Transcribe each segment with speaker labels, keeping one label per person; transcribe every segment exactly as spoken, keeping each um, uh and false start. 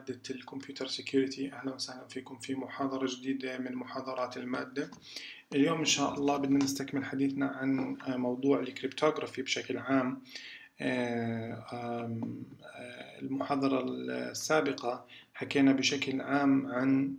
Speaker 1: مادة الكمبيوتر سيكيورتي. أهلا وسهلا فيكم في محاضرة جديدة من محاضرات المادة. اليوم إن شاء الله بدنا نستكمل حديثنا عن موضوع الكريبتوغرافي بشكل عام. المحاضرة السابقة حكينا بشكل عام عن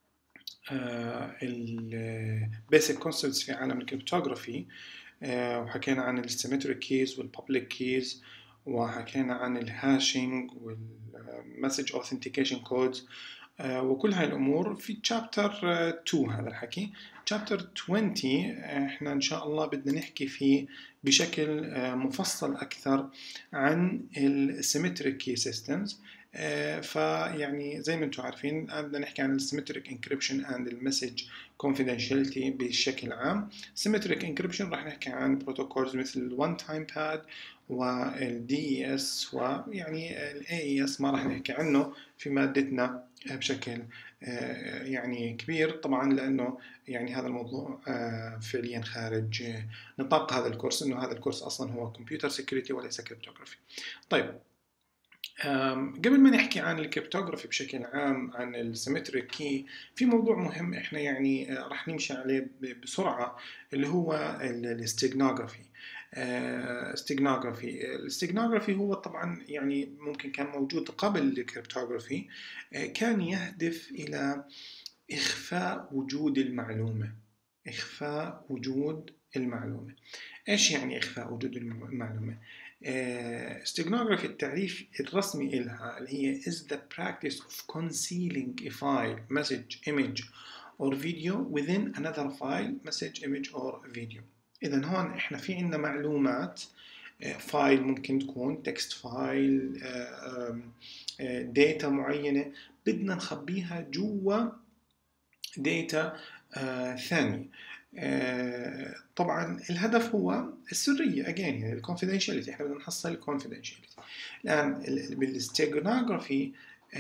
Speaker 1: البيسك كونسبتس في عالم الكريبتوغرافي، وحكينا عن السيمتريك كيز والبابليك كيز، وحكينا عن الهاشينج والمسج اوثنتيكيشن كودز وكل هاي الأمور في تشابتر اثنين. هذا الحكي تشابتر عشرين احنا إن شاء الله بدنا نحكي فيه بشكل مفصل أكثر عن السيمتريك كي سيستمز. فيعني زي ما انتم عارفين بدنا نحكي عن السيمتريك انكريبشن اند المسج كونفيدنشاليتي بشكل عام. سيمتريك انكريبشن راح نحكي عن بروتوكولز مثل الوان تايم باد والدي اي اس، ويعني الاي اي اس ما راح نحكي عنه في مادتنا بشكل يعني كبير طبعا، لانه يعني هذا الموضوع فعليا خارج نطاق هذا الكورس، انه هذا الكورس اصلا هو كمبيوتر سيكيورتي وليس كريبتوغرافي. طيب، قبل ما نحكي عن الكريبتوغرافي بشكل عام عن السيمتريك كي، في موضوع مهم احنا يعني راح نمشي عليه بسرعة، اللي هو الاستيغنوغرافي. استيغنوغرافي الاستيغنوغرافي هو طبعا يعني ممكن كان موجود قبل الكريبتوغرافي، كان يهدف إلى إخفاء وجود المعلومة. إخفاء وجود المعلومة. إيش يعني إخفاء وجود المعلومة؟ استيغنوغرافي التعريف الرسمي إلها اللي هي is the practice of concealing a file, message, image or video within another file, message, image or video. إذن هون إحنا في عندنا معلومات، فايل ممكن تكون تكست فايل، داتا معينة بدنا نخبيها جوا داتا ثانية. طبعا الهدف هو السرية again، يعني الكونفيدنشاليتي، احنا بدنا نحصل الكونفيدنشاليتي. الآن بالاستيغنوغرافي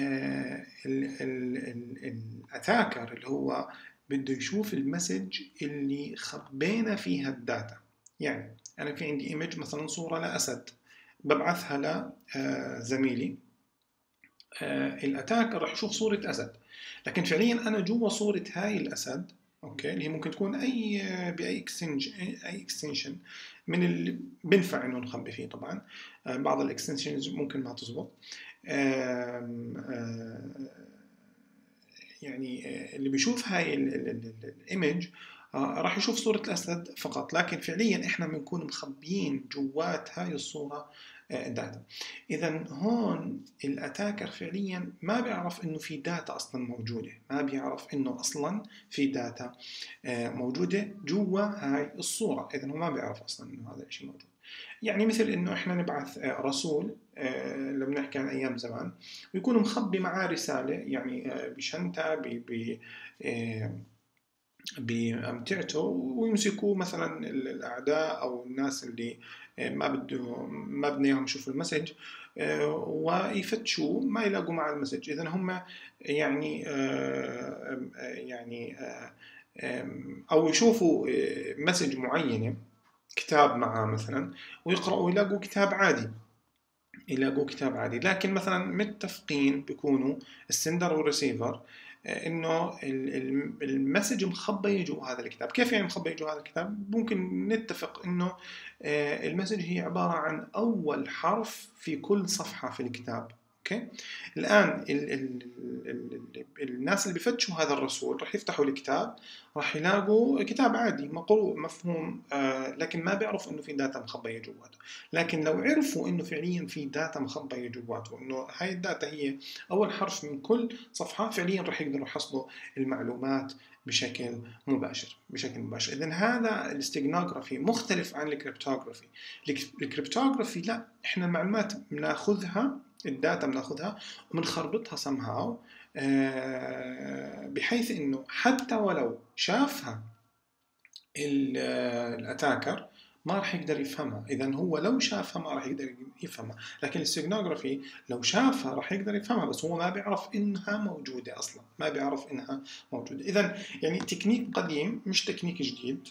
Speaker 1: الاتاكر اللي هو بده يشوف المسج اللي خبينا فيها الداتا. يعني أنا في عندي إيمج مثلا صورة لأسد ببعثها لزميلي، الاتاكر راح يشوف صورة أسد، لكن فعليا أنا جوا صورة هاي الأسد، اوكي، اللي هي ممكن تكون اي باي اكستنشن اي اكستنشن من اللي بنفع انه نخبي فيه. طبعا بعض الاكستنشنز ممكن ما تزبط، يعني اللي بيشوف هاي الايمج راح يشوف صورة الأسد فقط، لكن فعليا إحنا بنكون مخبيين جوات هاي الصورة داتا. إذن هون الأتاكر فعليا ما بيعرف إنه في داتا أصلا موجودة، ما بيعرف إنه أصلا في داتا موجودة جوا هاي الصورة. إذن هو ما بيعرف أصلا إنه هذا الشيء موجود. يعني مثل إنه إحنا نبعث رسول لما نحكي عن أيام زمان ويكون مخبي معاه رسالة، يعني بشنطة ب بأمتعته، ويمسكوه مثلا الأعداء أو الناس اللي ما بده ما بدنا إياهم يشوفوا المسج، ويفتشوا ما يلاقوا مع المسج. إذن هم يعني يعني أو يشوفوا مسج معينة، كتاب معاه مثلا، ويقرأوا ويلاقوا كتاب عادي، يلاقوا كتاب عادي، لكن مثلا متفقين بيكونوا السندر والريسيفر انه المسج مخبيه جوا هذا الكتاب. كيف يعني مخبيه جوا هذا الكتاب؟ ممكن نتفق انه المسج هي عباره عن اول حرف في كل صفحه في الكتاب. اوكي، الان ال ال ال ال الناس اللي بيفتشوا هذا الرسول راح يفتحوا الكتاب، راح يلاقوا كتاب عادي مقروء مفهوم، آه لكن ما بيعرفوا انه في داتا مخبيه جواته. لكن لو عرفوا انه فعليا في داتا مخبيه جواته، وانه هاي الداتا هي اول حرف من كل صفحه، فعليا راح يقدروا يحصلوا المعلومات بشكل مباشر بشكل مباشر. اذن هذا الاستيغنوغرافي مختلف عن الكريبتوغرافي. الكريبتوغرافي لا، احنا المعلومات بناخذها، الداتا بناخذها وبنخربطها somehow، بحيث انه حتى ولو شافها الاتاكر ما راح يقدر يفهمها. اذا هو لو شافها ما راح يقدر يفهمها، لكن الاستيغنوغرافي لو شافها راح يقدر يفهمها، بس هو ما بيعرف انها موجوده اصلا، ما بيعرف انها موجوده. اذا يعني تكنيك قديم مش تكنيك جديد.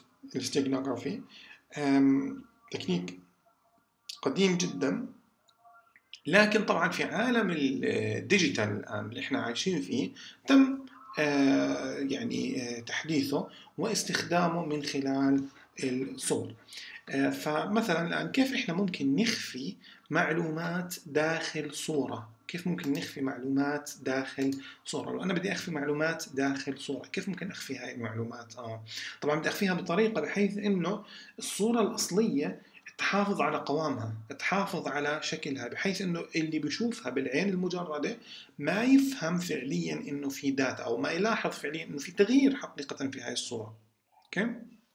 Speaker 1: الاستيغنوغرافي تكنيك قديم جدا، لكن طبعا في عالم الديجيتال الآن اللي احنا عايشين فيه تم آه، يعني آه، تحديثه واستخدامه من خلال الصور. آه، فمثلا الآن كيف إحنا ممكن نخفي معلومات داخل صورة؟ كيف ممكن نخفي معلومات داخل صورة؟ لو أنا بدي أخفي معلومات داخل صورة، كيف ممكن أخفي هاي المعلومات؟ آه طبعا بدي أخفيها بطريقة بحيث إنه الصورة الأصلية تحافظ على قوامها، تحافظ على شكلها، بحيث إنه اللي بيشوفها بالعين المجردة ما يفهم فعليا إنه في داتا، أو ما يلاحظ فعليا إنه في تغيير حقيقة في هاي الصورة. أوكي؟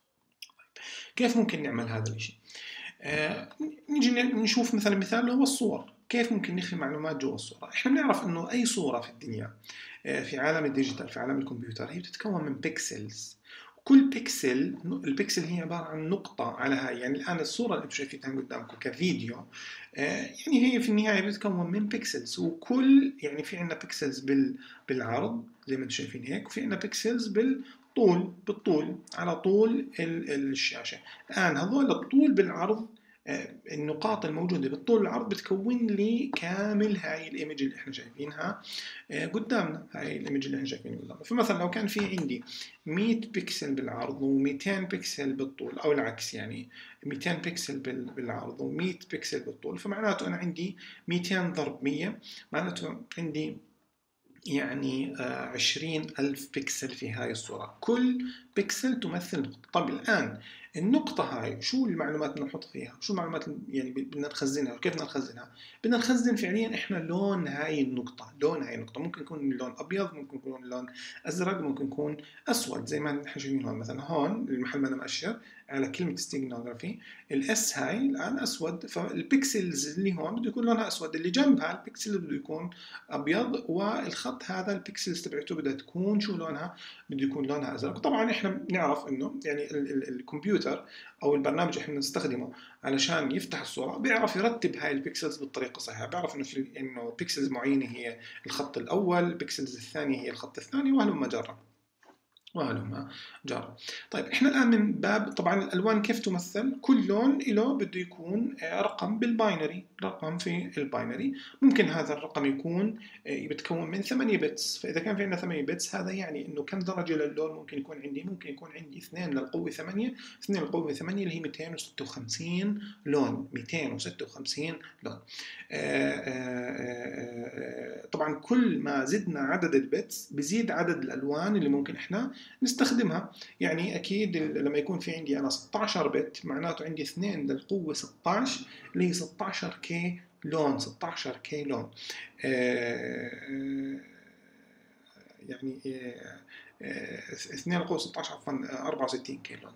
Speaker 1: كيف ممكن نعمل هذا الشيء؟ آه، نيجي نشوف مثلا مثال هو الصور. كيف ممكن نخفي معلومات جوا الصورة؟ احنا بنعرف انه اي صورة في الدنيا آه، في عالم الديجيتال، في عالم الكمبيوتر، هي بتتكون من بيكسلز. كل بيكسل، البيكسل هي عبارة عن نقطة على هاي. يعني الآن الصورة اللي انتم شايفينها قدامكم كفيديو آه، يعني هي في النهاية بتتكون من بيكسلز، وكل يعني في عندنا بيكسلز بال بالعرض زي ما انتم شايفين هيك، وفي عندنا بيكسلز بال طول بالطول على طول الشاشة. الآن هذول الطول بالعرض، النقاط الموجودة بالطول والعرض بتكون لي كامل هاي الايمج اللي احنا شايفينها قدامنا. هاي الايمج اللي احنا شايفينها قدامنا. فمثلا لو كان في عندي مية بكسل بالعرض و200 بكسل بالطول، او العكس يعني ميتين بكسل بالعرض و100 بكسل بالطول، فمعناته انا عندي ميتين ضرب مية، معناته عندي يعني عشرين ألف بكسل في هاي الصورة. كل بكسل تمثل نقطة. طب الآن النقطة هاي شو المعلومات اللي نحط فيها؟ شو المعلومات يعني بدنا نخزنها؟ وكيف بدنا نخزنها؟ بدنا نخزن فعليا إحنا لون هاي النقطة. لون هاي النقطة ممكن يكون لون أبيض، ممكن يكون لون أزرق، ممكن يكون أسود زي ما نحن شايفين هون. مثلا هون المحل ما أنا مأشر على كلمة ستيغنوغرافي، الاس هاي الآن أسود، فالبكسلز اللي هون بده يكون لونها أسود، اللي جنبها البكسل بده يكون أبيض، والخط هذا البكسلز تبعته بدها تكون شو لونها؟ بده يكون لونها ازرق. طبعا احنا بنعرف انه يعني ال ال الكمبيوتر او البرنامج اللي احنا بنستخدمه علشان يفتح الصوره بيعرف يرتب هاي البكسلز بالطريقه الصحيحه. بيعرف انه في انه بكسلز معينه هي الخط الاول، البكسلز الثانيه هي الخط الثاني، وهلم جرا وهلم جرا. طيب احنا الان من باب طبعا الالوان كيف تمثل؟ كل لون له بده يكون رقم بالباينري، رقم في الباينري. ممكن هذا الرقم يكون بتكون من ثمانية بتس. فاذا كان في عندنا ثمانية بتس، هذا يعني انه كم درجه للون ممكن يكون عندي؟ ممكن يكون عندي اثنين للقوه ثمانية، اثنين للقوه ثمانية اللي هي مئتين وستة وخمسين لون. مئتين وستة وخمسين لون. آآ آآ طبعا كل ما زدنا عدد البتس بزيد عدد الالوان اللي ممكن احنا نستخدمها. يعني اكيد لما يكون في عندي انا ستة عشر بت، معناته عندي اثنين للقوه ستة عشر اللي هي ستة عشر كي لون. ستة عشر كي لون. يعني اثنين للقوه ستة عشر عفوا أربعة وستين كي لون.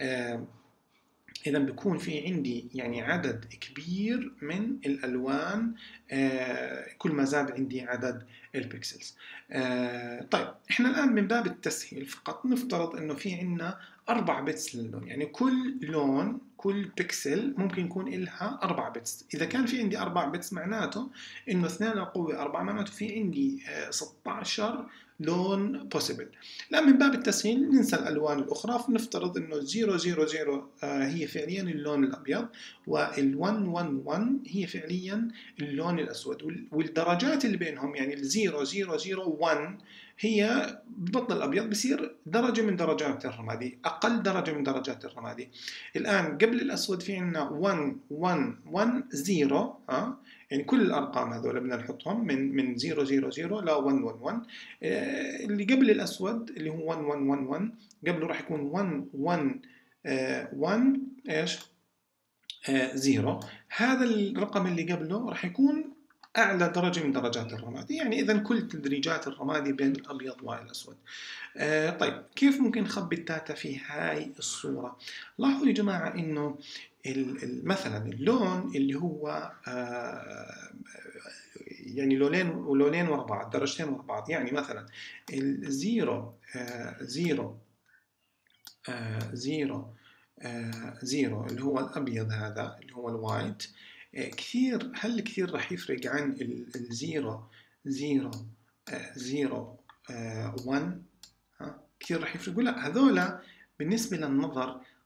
Speaker 1: إذا بيكون في عندي يعني عدد كبير من الألوان آه كل ما زاد عندي عدد البكسلز. آه طيب إحنا الآن من باب التسهيل فقط نفترض إنه في عندنا أربع بتس للون. يعني كل لون، كل بكسل ممكن يكون إلها أربع بتس. إذا كان في عندي أربع بتس معناته إنه اثنين للقوة أربعة، معناته في عندي آه ستة عشر لون possible. لا، من باب التسهيل ننسى الألوان الأخرى، فنفترض إنه صفر صفر صفر هي فعليا اللون الأبيض، وال واحد واحد واحد هي فعليا اللون الأسود، والدرجات اللي بينهم يعني ال صفر صفر صفر واحد هي ببطل الأبيض بصير درجة من درجات الرمادي، أقل درجة من درجات الرمادي. الآن قبل الأسود في عندنا واحد واحد واحد صفر، ها يعني كل الأرقام هذول بدنا نحطهم من من صفر صفر صفر ل واحد واحد واحد. اللي قبل الأسود اللي هو واحد واحد واحد واحد قبله راح يكون واحد واحد واحد إيش صفر. هذا الرقم اللي قبله راح يكون أعلى درجة من درجات الرمادي. يعني إذا كل تدريجات الرمادي بين الأبيض والأسود. آه طيب كيف ممكن نخبي الداتا في هاي الصورة؟ لاحظوا يا جماعة إنه مثلا اللون اللي هو آه يعني لونين ولونين ورا بعض، درجتين ورا بعض. يعني مثلا الزيرو آه زيرو آه زيرو آه زيرو اللي هو الأبيض، هذا اللي هو الوايت آه كثير. هل كثير راح يفرق عن الزيرو زيرو آه زيرو آه واحد؟ ها كثير راح يفرقوا؟ لا، هذولا بالنسبة للنظر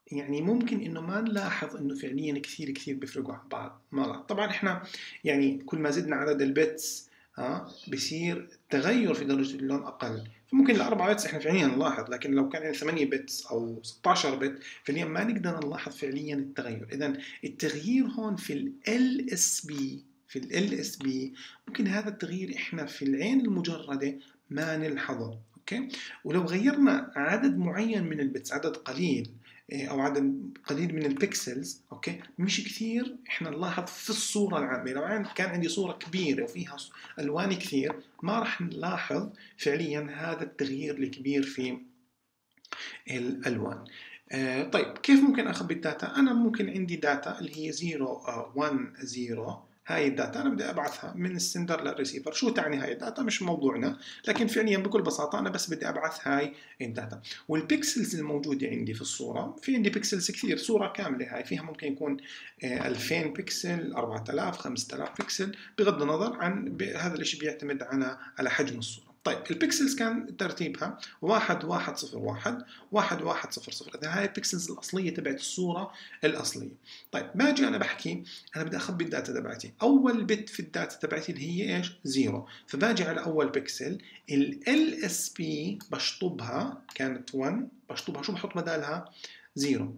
Speaker 1: يعني ممكن انه ما نلاحظ انه فعليا كثير كثير بيفرقوا عن بعض. ما طبعا احنا يعني كل ما زدنا عدد البيتس ها بصير تغير في درجة اللون اقل، فممكن الاربعة بيتس احنا فعليا نلاحظ، لكن لو كان يعني ثمانية بيتس او ستة عشر بت فعليا ما نقدر نلاحظ فعليا التغير. اذا التغيير هون في ال إل إس بي، في ال إل إس بي ممكن هذا التغيير احنا في العين المجردة ما نلحظه. اوكي، ولو غيرنا عدد معين من البيتس، عدد قليل او عدد قليل من البكسلز، اوكي، مش كثير احنا نلاحظ في الصوره العامه. لو كان عندي صوره كبيره وفيها الوان كثير ما راح نلاحظ فعليا هذا التغيير الكبير في الالوان. آه طيب كيف ممكن اخبي الداتا؟ انا ممكن عندي داتا اللي هي صفر واحد صفر، هاي الداتا انا بدي ابعثها من السندر للريسيفر. شو تعني هاي الداتا؟ مش موضوعنا، لكن فعليا بكل بساطه انا بس بدي ابعث هاي الداتا. والبيكسلز الموجوده عندي في الصوره، في عندي بيكسلز كثير، صوره كامله هاي فيها ممكن يكون ألفين بيكسل، أربعة آلاف، خمسة آلاف بيكسل، بغض النظر عن هذا الشيء بيعتمد على على حجم الصوره. طيب البيكسلز كان ترتيبها واحد واحد صفر واحد، واحد واحد صفر صفر، إذا هاي البيكسلز الأصلية تبعت الصورة الأصلية. طيب باجي أنا بحكي أنا بدي أخبي الداتا تبعتي، أول بت في الداتا تبعتي اللي هي إيش؟ زيرو، فباجي على أول بيكسل ال إل إس بي بشطبها، كانت واحد، بشطبها شو بحط بدالها؟ زيرو،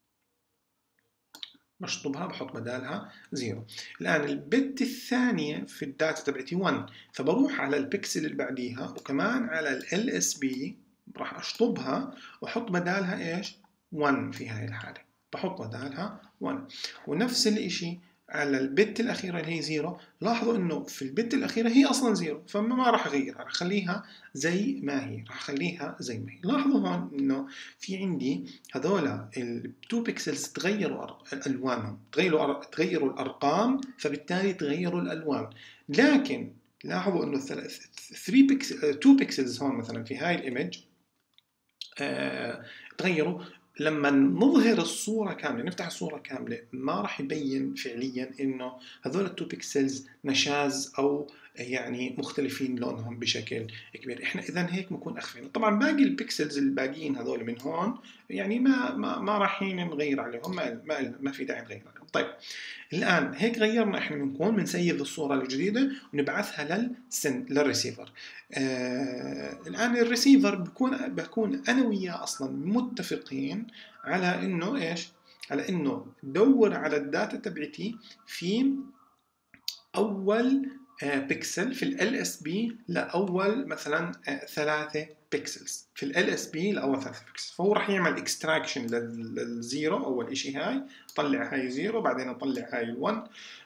Speaker 1: بشطبها بحط بدالها زيرو. الآن البت الثانية في الداتا تبعتي واحد، فبروح على البكسل اللي بعديها وكمان على ال إل إس بي راح أشطبها وأحط بدالها إيش؟ واحد في هاي الحالة، بحط بدالها واحد. ونفس الإشي على البت الأخيرة اللي هي زيرو، لاحظوا إنه في البت الأخيرة هي أصلا زيرو، فما ما راح أغيرها، راح أخليها زي ما هي، راح أخليها زي ما هي. لاحظوا هون إنه في عندي هذولا التو بيكسلز تغيروا ألوانهم، تغيروا تغيروا الأرقام، فبالتالي تغيروا الألوان. لكن لاحظوا إنه ثلاثة بيكسل، اتنين بيكسلز هون مثلا في هاي الإيمج آه تغيروا. لما نظهر الصورة كاملة، نفتح الصورة كاملة، ما راح يبين فعليا انه هذول التو بيكسلز نشاز او يعني مختلفين لونهم بشكل كبير. احنا اذا هيك بنكون اخفينا. طبعا باقي البيكسلز الباقيين هذول من هون يعني ما ما ما رايحين نغير عليهم، ما ما, ما في داعي نغير عليهم. طيب الآن هيك غيرنا، احنا بنكون بنسيف الصورة الجديدة ونبعثها للسن للريسيفر. آه الآن الريسيفر بكون بكون أنا وياه أصلا متفقين على إنه إيش؟ على إنه دور على الداتا تبعتي في أول آه بيكسل في ال إل إس بي لأول مثلا آه ثلاثة بيكسلز في ال إل إس بي لأول ثلاثة بيكسلز، فهو راح يعمل اكستراكشن للزيرو أول إشي، هاي طلع هاي زيرو، بعدين اطلع هاي الون،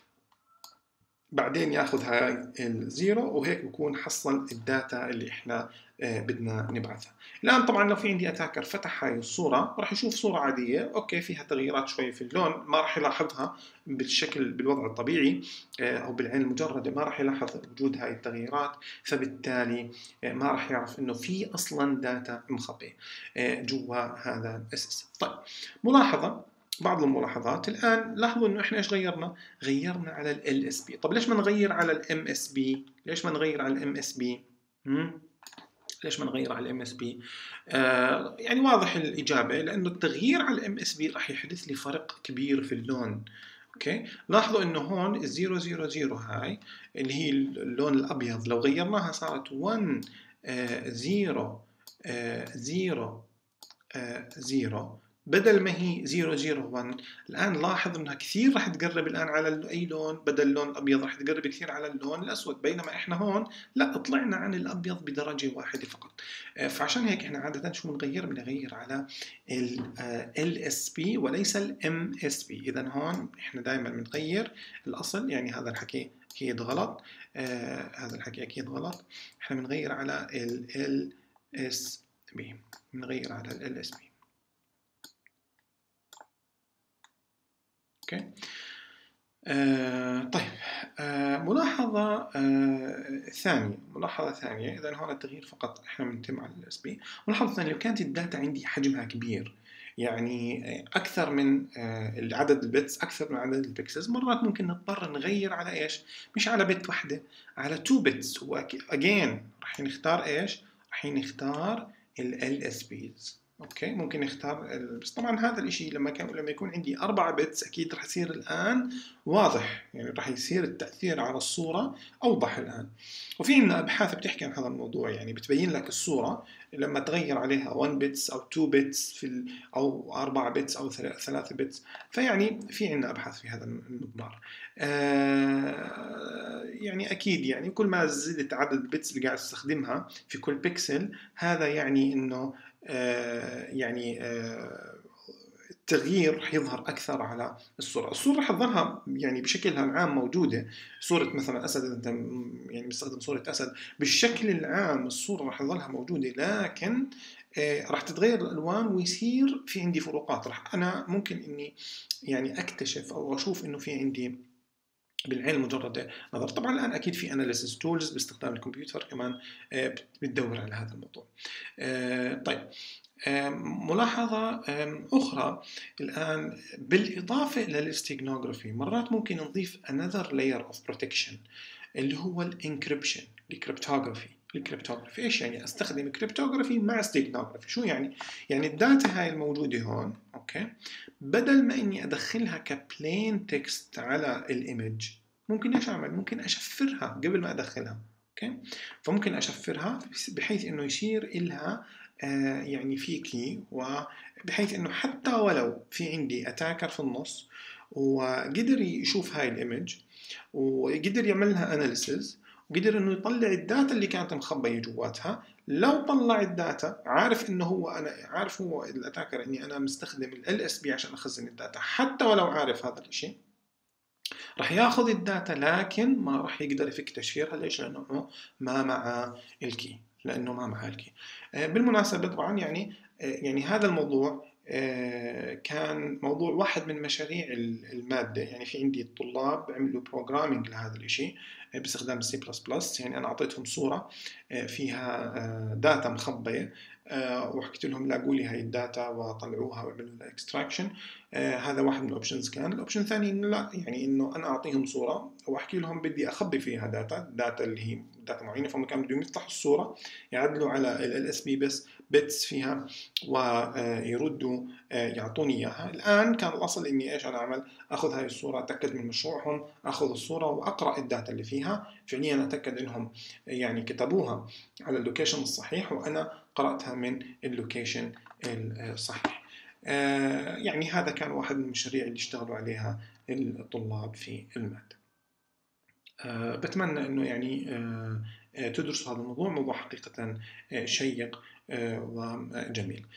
Speaker 1: بعدين ياخذ هاي الزيرو، وهيك بكون حصل الداتا اللي احنا بدنا نبعثها. الان طبعا لو في عندي اتاكر فتح هاي الصوره راح يشوف صوره عاديه، اوكي فيها تغييرات شوي في اللون، ما راح يلاحظها بالشكل بالوضع الطبيعي او بالعين المجرده، ما راح يلاحظ وجود هاي التغييرات، فبالتالي ما راح يعرف انه في اصلا داتا مخبيه جوا هذا السيستم. طيب ملاحظه، بعض الملاحظات الآن، لاحظوا إنه إحنا إيش غيرنا؟ غيرنا على ال إل إس بي. طب ليش ما نغير على ال إم إس بي؟ ليش ما نغير على ال إم إس بي؟ ليش ما نغير على الام اس بي؟ آه يعني واضح الاجابه، لانه التغيير على الام اس بي راح يحدث لي فرق كبير في اللون. اوكي، لاحظوا انه هون صفر صفر صفر هاي اللي هي اللون الابيض، لو غيرناها صارت واحد صفر صفر صفر بدل ما هي صفر صفر واحد. الآن لاحظ أنها كثير راح تقرب الآن على أي لون، بدل اللون الأبيض راح تقرب كثير على اللون الأسود، بينما إحنا هون لا، طلعنا عن الأبيض بدرجة واحدة فقط. فعشان هيك إحنا عادة شو بنغير؟ بنغير على ال إل إس بي وليس ال إم إس بي. إذا هون إحنا دائما بنغير الأصل، يعني هذا الحكي أكيد غلط، آه هذا الحكي أكيد غلط. إحنا بنغير على ال إل إس بي، بنغير على ال إل إس بي. اوكي. آه طيب آه ملاحظة آه ثانية، ملاحظة ثانية، إذا هون التغيير فقط إحنا بنتم على ال إس بي. ملاحظة ثانية، لو كانت الداتا عندي حجمها كبير، يعني أكثر من آه عدد البيتس أكثر من عدد البكسلز، مرات ممكن نضطر نغير على إيش؟ مش على بت واحدة، على تو بيتس، وأجين راح نختار إيش؟ راح نختار ال إل إس بيز. اوكي ممكن نختار ال... بس طبعا هذا الاشي لما كان لما يكون عندي أربعة بتس اكيد رح يصير الان واضح، يعني رح يصير التأثير على الصورة اوضح الان. وفي عندنا ابحاث بتحكي عن هذا الموضوع، يعني بتبين لك الصورة لما تغير عليها واحد بتس او اتنين بتس في ال... او أربعة بتس او ثلاثة بتس. فيعني في عندنا ابحاث في هذا المضمار. آه يعني اكيد يعني كل ما زدت عدد البتس اللي قاعد تستخدمها في كل بيكسل، هذا يعني انه آه يعني آه التغيير رح يظهر أكثر على الصورة. الصورة رح تظلها يعني بشكلها العام موجودة، صورة مثلا أسد إذا أنت يعني مستخدم صورة أسد، بالشكل العام الصورة رح تظلها موجودة، لكن آه رح تتغير الألوان ويصير في عندي فروقات. رح أنا ممكن إني يعني أكتشف أو أشوف إنه في عندي بالعين المجردة نظر. طبعا الآن أكيد في أناليسيس تولز باستخدام الكمبيوتر كمان آه بتدور على هذا الموضوع. آه طيب ملاحظة أخرى الآن بالإضافة إلى الاستيغنوغرافي، مرات ممكن نضيف another layer of protection اللي هو الانكريبشن، الكريبتوغرافي. الكريبتوغرافي ايش يعني؟ استخدم كريبتوغرافي مع ستيغنوغرافي. شو يعني؟ يعني الداتا هاي الموجودة هون، اوكي، بدل ما اني ادخلها كبلين تكست على الايمج، ممكن ايش اعمل؟ ممكن اشفرها قبل ما ادخلها، اوكي. فممكن اشفرها بحيث انه يصير إلها آه يعني في كي، وبحيث انه حتى ولو في عندي اتاكر في النص وقدر يشوف هاي الايمج وقدر يعمل لها اناليسيز وقدر انه يطلع الداتا اللي كانت مخبيه جواتها، لو طلع الداتا عارف انه هو انا عارف هو الاتاكر اني انا مستخدم ال اس بي عشان اخزن الداتا، حتى ولو عارف هذا الشيء راح ياخذ الداتا لكن ما راح يقدر يفك تشفيرها. ليش؟ لانه ما مع الكي، لانه ما مع الكي. بالمناسبه طبعا يعني يعني هذا الموضوع كان موضوع واحد من مشاريع المادة. يعني في عندي الطلاب عملوا بروجرامينج لهذا الشيء باستخدام السي بلس بلس. يعني أنا أعطيتهم صورة فيها داتا مخبية وحكيت لهم لاقوا لي هاي الداتا وطلعوها وعملوا لها اكستراكشن. هذا واحد من الاوبشنز. كان الاوبشن الثاني انه لا، يعني انه انا اعطيهم صوره واحكي لهم بدي اخبي فيها داتا، داتا اللي هي داتا معينه، فهم كانوا بدهم يفتحوا الصوره يعدلوا على ال اس بي بس بيتس فيها ويردوا يعطوني اياها. الان كان الاصل اني ايش انا اعمل؟ اخذ هاي الصوره، اتاكد من مشروعهم، اخذ الصوره واقرا الداتا اللي فيها، فعليا اتاكد انهم يعني كتبوها على اللوكيشن الصحيح وانا قراتها من اللوكيشن الصحيح. يعني هذا كان واحد من المشاريع اللي اشتغلوا عليها الطلاب في المادة. بتمنى انه يعني تدرسوا هذا الموضوع، موضوع حقيقة شيق وجميل.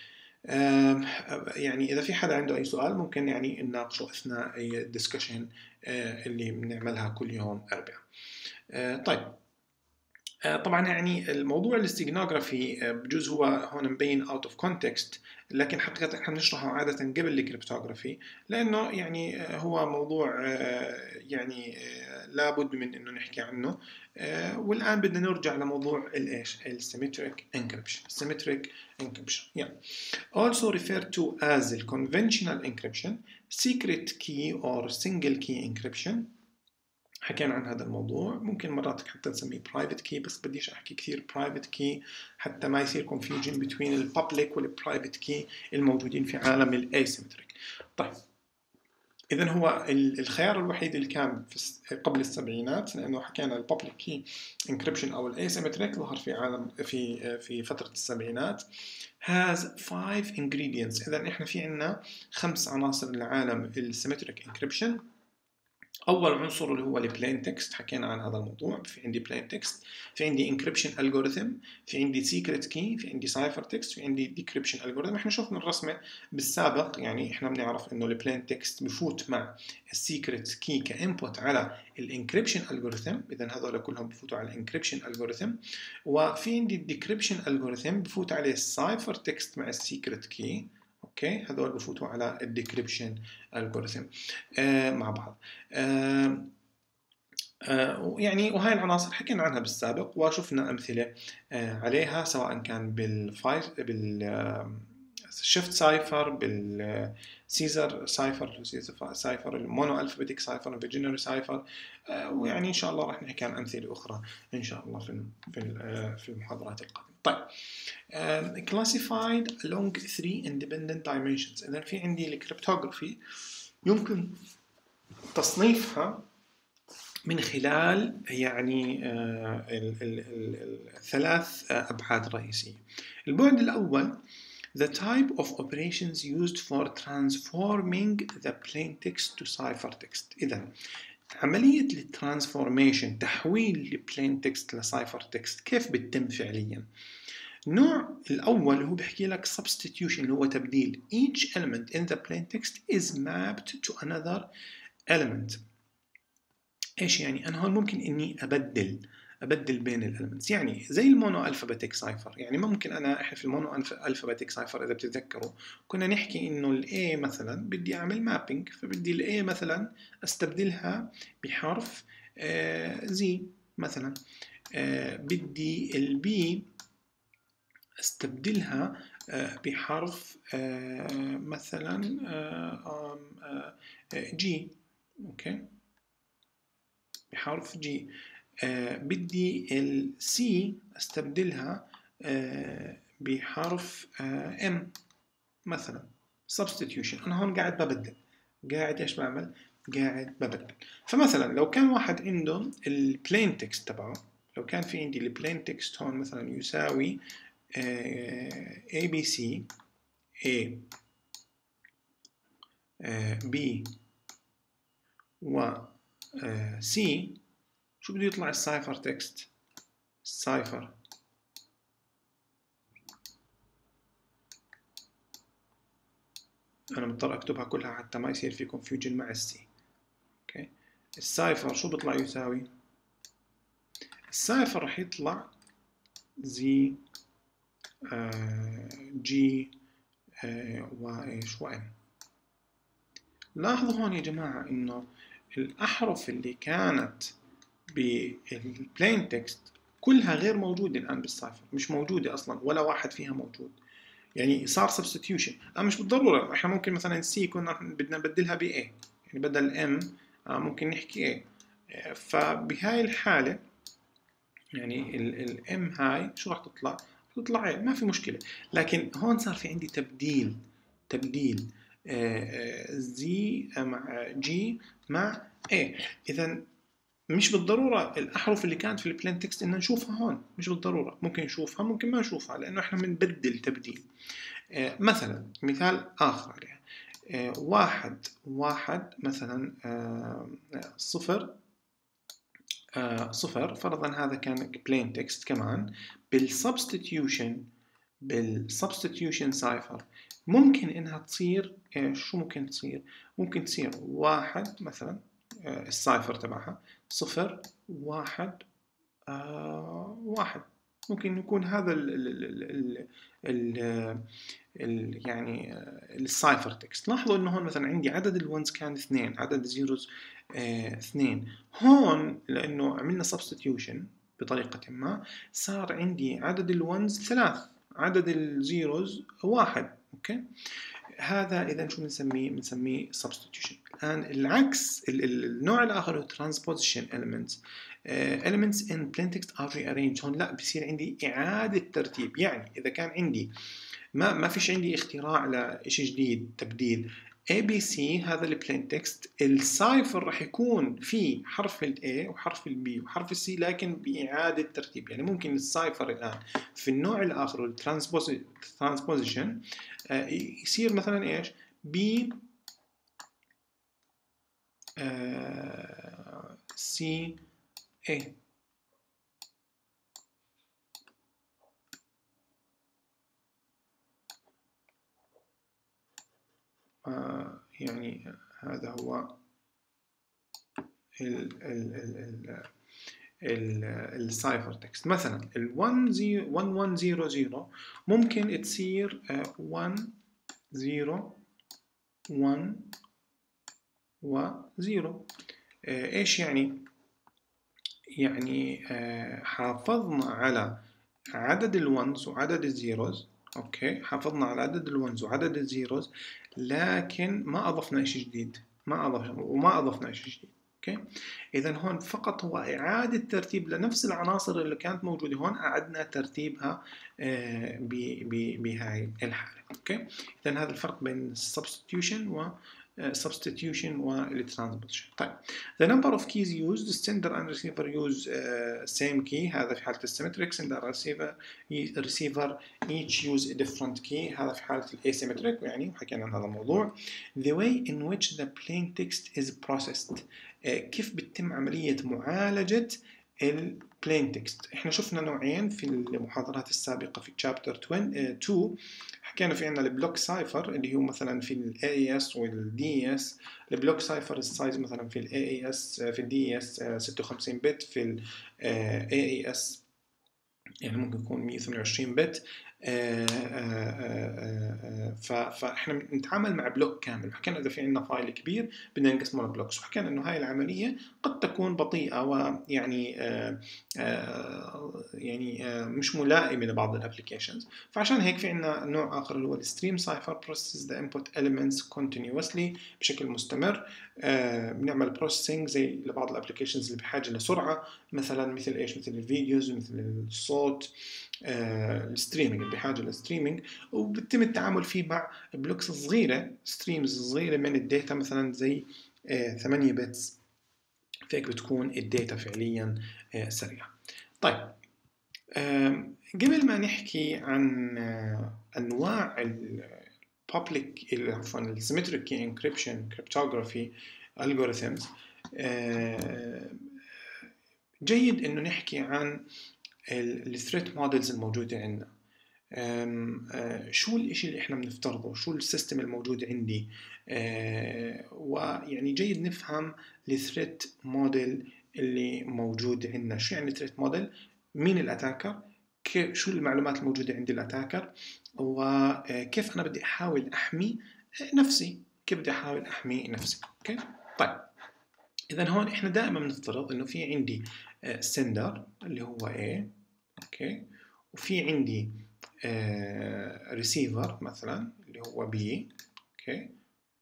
Speaker 1: يعني إذا في حدا عنده أي سؤال ممكن يعني نناقشه أثناء أي ديسكشن اللي بنعملها كل يوم أربعاء. طيب طبعا يعني الموضوع الاستيغنوغرافي بجوز هو هون مبين اوت اوف كونتكست، لكن حقيقة احنا بنشرحه عادة قبل الكريبتوغرافي، لانه يعني هو موضوع يعني لابد من انه نحكي عنه. والان بدنا نرجع لموضوع الايش؟ السيمتريك انكريبشن. السيمتريك انكريبشن يعني also referred to as the conventional encryption, secret key or single key encryption. حكينا عن هذا الموضوع. ممكن مرات حتى نسميه private key، بس بديش أحكي كثير private key حتى ما يصير confusion between ال public وال private key الموجودين في عالم ال asymmetric. طيب إذن هو الخيار الوحيد اللي كان في قبل السبعينات، لأنه حكينا ال public key encryption أو ال asymmetric ظهر في عالم في في فترة السبعينات has five ingredients. إذن إحنا في عنا خمس عناصر لعالم ال symmetric encryption. أول عنصر اللي هو البلين تكست، حكينا عن هذا الموضوع. في عندي بلين تكست، في عندي انكريبشن الجوريثم، في عندي سيكريت كي، في عندي سايفر تكست، في عندي ديكريبشن الجوريثم. احنا شفنا الرسمة بالسابق، يعني احنا بنعرف انه البلين تكست بفوت مع السيكريت كي كانبوت على الانكريبشن الجوريثم، اذا هذول كلهم بفوتوا على الانكريبشن الجوريثم. وفي عندي الديكريبشن الجوريثم بفوت عليه السايفر تكست مع السيكريت كي، اوكي. هذول بفوتوا على الديكريبشن الجوريثم آه مع بعض. آه آه يعني وهاي العناصر حكينا عنها بالسابق وشفنا امثله آه عليها، سواء كان بالفايل بال شيفت سايفر، بالسيزر سايفر، سايفر المونو الفابيتيك سايفر، البيجنري سايفر. آه ويعني ان شاء الله راح نحكي عن امثله اخرى ان شاء الله في في المحاضرات القادمه. طيب uh, classified along three independent dimensions. إذا في عندي الكريبتوغرافي يمكن تصنيفها من خلال يعني الثلاث أبعاد رئيسية. البعد الأول the type of operations used for transforming the plain text to cipher text. إذا عملية الترانسفورميشن تحويل البلين تكست لسايفر تكست كيف بتتم فعليا؟ النوع الأول هو بيحكي لك substitution اللي هو تبديل. Each element in the plain text is mapped to another element. إيش يعني؟ أنا هون ممكن إني أبدل أبدل بين الاليمنتس، يعني زي المونو ألفابيتيك سايفر. يعني ممكن أنا إحنا في المونو ألفابيتيك سايفر إذا بتتذكروا كنا نحكي إنه ال A مثلا بدي أعمل مابينج، فبدي ال A مثلا أستبدلها بحرف آه Z مثلا، آه بدي ال B أستبدلها آه بحرف آه مثلا آه آه G، أوكي، بحرف G. آه بدي ال C استبدلها آه بحرف آه M مثلا. substitution. أنا هون قاعد ببدل، قاعد إيش بعمل؟ قاعد ببدل. فمثلا لو كان واحد عنده ال plain text تبعه، لو كان في عندي ال plain text هون مثلا يساوي آه A B C A آه B و آه C، شو بده يطلع السايفر تكست؟ السايفر أنا مضطر أكتبها كلها حتى ما يصير في confusion مع السي. أوكي، السايفر شو بيطلع يساوي؟ السايفر رح يطلع زي آه جي آه وإيش وإم. لاحظوا هون يا جماعة إنه الأحرف اللي كانت بالبلين تكست كلها غير موجودة الآن بالسايفر، مش موجودة أصلا، ولا واحد فيها موجود. يعني صار substitution. أه مش بالضرورة، إحنا ممكن مثلا C كنا بدنا نبدلها ب A، يعني بدل M أه ممكن نحكي A. فبهاي الحالة يعني ال M هاي شو راح تطلع؟ تطلع A، ما في مشكلة. لكن هون صار في عندي تبديل تبديل Z مع G مع A. إذا مش بالضرورة الأحرف اللي كانت في البلين تكست إن نشوفها هون، مش بالضرورة، ممكن نشوفها ممكن ما نشوفها، لأنه إحنا بنبدل تبديل. آه مثلا مثال آخر عليها، آه واحد واحد مثلا آه صفر آه صفر، فرضا هذا كان بلين تكست كمان. بالسبستيتيوشن بالسبستيتيوشن سايفر ممكن إنها تصير آه شو ممكن تصير؟ ممكن تصير واحد مثلا آه السايفر تبعها صفر واحد آه واحد. ممكن يكون هذا ال ال ال ال ال يعني السايفر تكست. لاحظوا انه هون مثلا عندي عدد الونز كان اثنين، عدد الزيروز آه اثنين. هون لانه عملنا سبستيتيوشن بطريقة ما صار عندي عدد الونز ثلاث، عدد الزيروز واحد. اوكي، هذا اذا شو بنسميه؟ بنسميه substitution. الان العكس النوع الاخر هو transposition elements. uh, elements in plain text are rearranged. هون لا، بصير عندي اعاده ترتيب. يعني اذا كان عندي ما ما فيش عندي اختراع لشيء جديد، تبديل A B C هذا البلين تكست، السايفر راح يكون في حرف ال A وحرف ال B وحرف ال C لكن بإعادة ترتيب. يعني ممكن السايفر الآن في النوع الآخر الترانسبوزيشن آه يصير مثلا إيش؟ B آه C A. آه يعني هذا هو ال ال ال ال السايفر تكست. مثلا ال واحد واحد صفر صفر ممكن تصير واحد صفر واحد وصفر. ايش يعني؟ يعني حافظنا على عدد الونز وعدد الزيروز. اوكي، حافظنا على عدد الونز وعدد الزيروز، لكن ما اضفنا شيء جديد، ما اضفنا وما اضفنا شيء جديد. اوكي. اذا هون فقط هو اعاده ترتيب لنفس العناصر اللي كانت موجوده هون، اعدنا ترتيبها بهاي الحاله. اوكي. اذا هذا الفرق بين السبستيوشن و substitution والترانسبوزيشن. طيب the number of keys used, sender and receiver use uh, same key، هذا في حالة السيمتريك. sender and receiver receiver each use a different key، هذا في حالة الاسيمتريك، يعني حكينا عن هذا الموضوع. the way in which the plain text is processed، uh, كيف بتتم عملية معالجة البلين تكست. احنا شفنا نوعين في المحاضرات السابقة في chapter two. حكينا في عندنا البلوك سايفر اللي هو مثلا في ال إيه إي إس وال دي إي إس. البلوك سايفر السايز مثلا في ال إيه إي إس في ال دي إي إس ستة وخمسين بت، في ال إيه إي إس يعني ممكن يكون مية وثمانية وعشرين بت. فاحنا بنتعامل مع بلوك كامل. حكينا اذا في عندنا فايل كبير بدنا نقسمه لبلوكس، وحكينا انه هاي العمليه قد تكون بطيئه ويعني يعني مش ملائمه لبعض الابلكيشنز. فعشان هيك في عندنا نوع اخر اللي هو الستريم سايفر، بروسيس ذا انبوت اليمنتس كونتينيوسلي، بشكل مستمر. بنعمل بروسيسنج زي لبعض الابلكيشنز اللي بحاجه لسرعه، مثلا مثل ايش؟ مثل الفيديوز، مثل الصوت، الستريمينج اللي بحاجه للستريمينج، وبتم التعامل فيه مع بلوكس صغيره، ستريمز صغيره من الداتا، مثلا زي ثمانية بتس، فهيك بتكون الداتا فعليا سريعه. طيب قبل ما نحكي عن انواع البابليك عفوا السيمتريك كي انكريبشن كريبتوغرافي الجوريثمز، جيد انه نحكي عن الثريت مودلز الموجوده عندنا. شو الاشي اللي احنا بنفترضه، شو السيستم الموجود عندي، ويعني جيد نفهم الثريت موديل اللي موجود عندنا. شو يعني ثريت موديل؟ مين الاتاكر، شو المعلومات الموجوده عند الاتاكر، وكيف انا بدي احاول احمي نفسي، كيف بدي احاول احمي نفسي. اوكي. طيب اذا هون احنا دائما بنفترض انه في عندي سندر اللي هو A، اوكي، وفي عندي ريسيفر uh, مثلا اللي هو B، اوكي،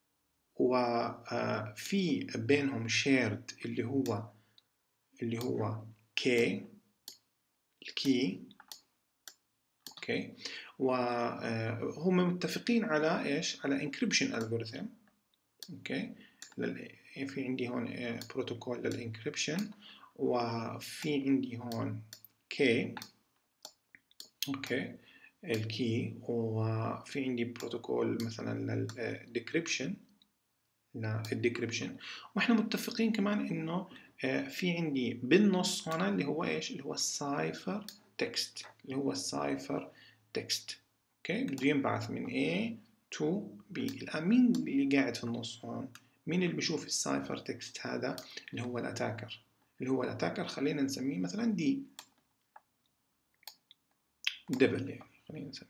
Speaker 1: وفي uh, بينهم شيرد اللي هو اللي هو K الكي، اوكي، وهم uh, متفقين على ايش؟ على انكريبشن الجوريثم. اوكي، في عندي هون بروتوكول للانكريبشن، وفي عندي هون K، اوكي، الكي، وفي عندي بروتوكول مثلا للديكريبشن للديكريبشن، واحنا متفقين كمان انه في عندي بالنص هنا اللي هو ايش؟ اللي هو السايفر تكست، اللي هو السايفر تكست. اوكي، بده ينبعث من A to B. الان مين اللي قاعد في النص هون؟ مين اللي بيشوف السايفر تكست هذا؟ اللي هو الاتاكر. اللي هو الاتاكر خلينا نسميه مثلا دي، ديفل يعني، خلينا نسميه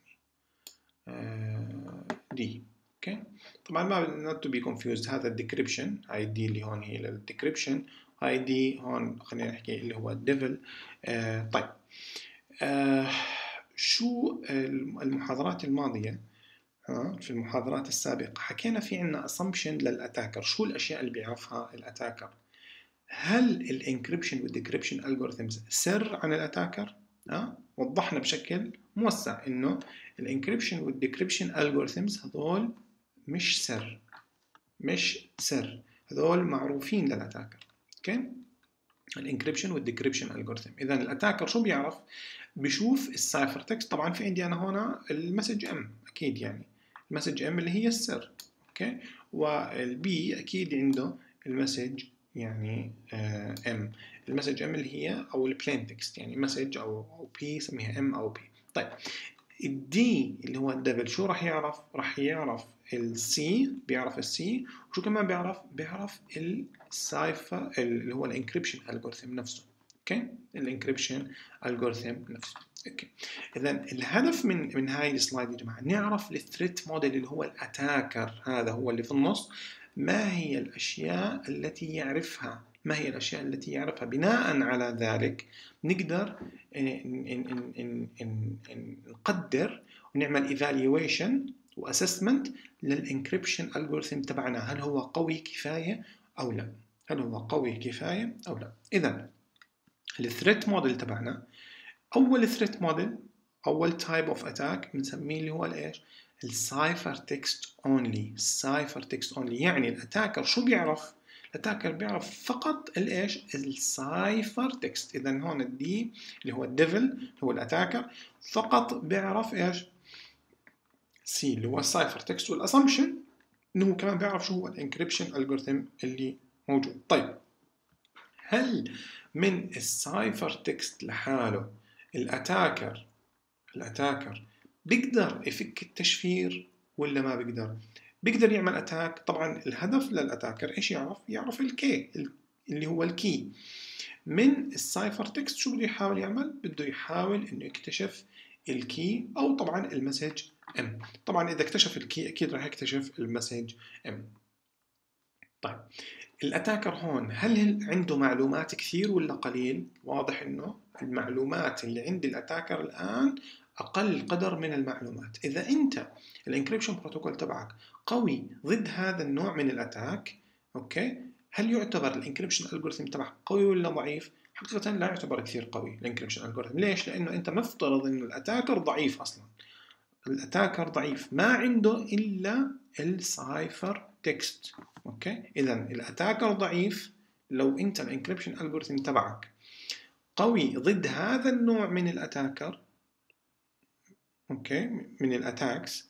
Speaker 1: دي. اوكي. طبعا ما not to be confused، هذا الديكريبشن، هاي دي اللي هون هي للديكريبشن، هاي دي هون خلينا نحكي اللي هو الديفل. آه طيب آه شو المحاضرات الماضية، ها في المحاضرات السابقة حكينا في عنا assumption للأتاكر. شو الأشياء اللي بيعرفها الأتاكر؟ هل الانكريبشن والديكريبشن algorithms سر عن الأتاكر؟ أه؟ وضحنا بشكل موسع إنه الانكريبشن والديكريبشن algorithms هذول مش سر، مش سر، هذول معروفين للأتاكر. أوكي؟ الانكريبشن والديكريبشن algorithm. إذا الأتاكر شو بيعرف؟ بيشوف السايفر تكست. طبعا في عندي أنا هنا المسج ام، أكيد يعني المسج ام اللي هي السر. أوكي؟ والبي أكيد عنده المسج يعني ام، المسج ام اللي هي او البلين تكست يعني مسج او او بي، سميها ام او بي. طيب الدي اللي هو الدبل شو راح يعرف؟ راح يعرف السي، بيعرف السي، وشو كمان بيعرف؟ بيعرف السايفر اللي هو الانكريبشن الجوريثم نفسه. اوكي، الانكريبشن الجوريثم نفسه. اوكي، اذا الهدف من من هاي السلايد يا جماعه نعرف الثريت موديل اللي هو الاتاكر، هذا هو اللي في النص. ما هي الاشياء التي يعرفها؟ ما هي الاشياء التي يعرفها؟ بناء على ذلك نقدر نقدر ونعمل evaluation وassessment للانكريبشن algorithm تبعنا، هل هو قوي كفاية أو لا. هل هو قوي كفاية أو لا؟ إذا الثريت موديل تبعنا، أول ثريت موديل، أول تايب أوف أتاك بنسميه اللي هو الإيش؟ السايفر تكست أونلي. السايفر تكست أونلي يعني الأتاكر شو بيعرف؟ الأتاكر بيعرف فقط الإيش؟ السايفر تكست. إذا هون الدي اللي هو الديفل اللي هو الأتاكر فقط بيعرف إيش؟ سي اللي هو السايفر تكست، والأسامبشن إنه كمان بيعرف شو هو الانكريبشن ألجوريثم اللي موجود. طيب هل من السايفر تكست لحاله الأتاكر الأتاكر بيقدر يفك التشفير ولا ما بيقدر؟ بيقدر يعمل أتاك. طبعا الهدف للأتاكر إيش يعرف؟ يعرف الكي اللي هو الكي. من السايفر تكست شو بده يحاول يعمل؟ بده يحاول إنه يكتشف الكي أو طبعا المسج ام. طبعا إذا اكتشف الكي أكيد راح يكتشف المسج ام. طيب الأتاكر هون هل عنده معلومات كثير ولا قليل؟ واضح إنه المعلومات اللي عند الأتاكر الآن أقل قدر من المعلومات. إذا أنت الانكريبشن بروتوكول تبعك قوي ضد هذا النوع من الأتاك، أوكي، هل يعتبر الانكريبشن ألجوريثم تبعك قوي ولا ضعيف؟ حقيقة لا يعتبر كثير قوي الانكريبشن ألجوريثم. ليش؟ لأنه أنت مفترض إنه الأتاكر ضعيف أصلا. الأتاكر ضعيف ما عنده إلا السايفر تكست. اوكي، اذا الاتاكر ضعيف. لو انت الانكريبشن الجوريثم تبعك قوي ضد هذا النوع من الاتاكر، اوكي، من الاتاكس،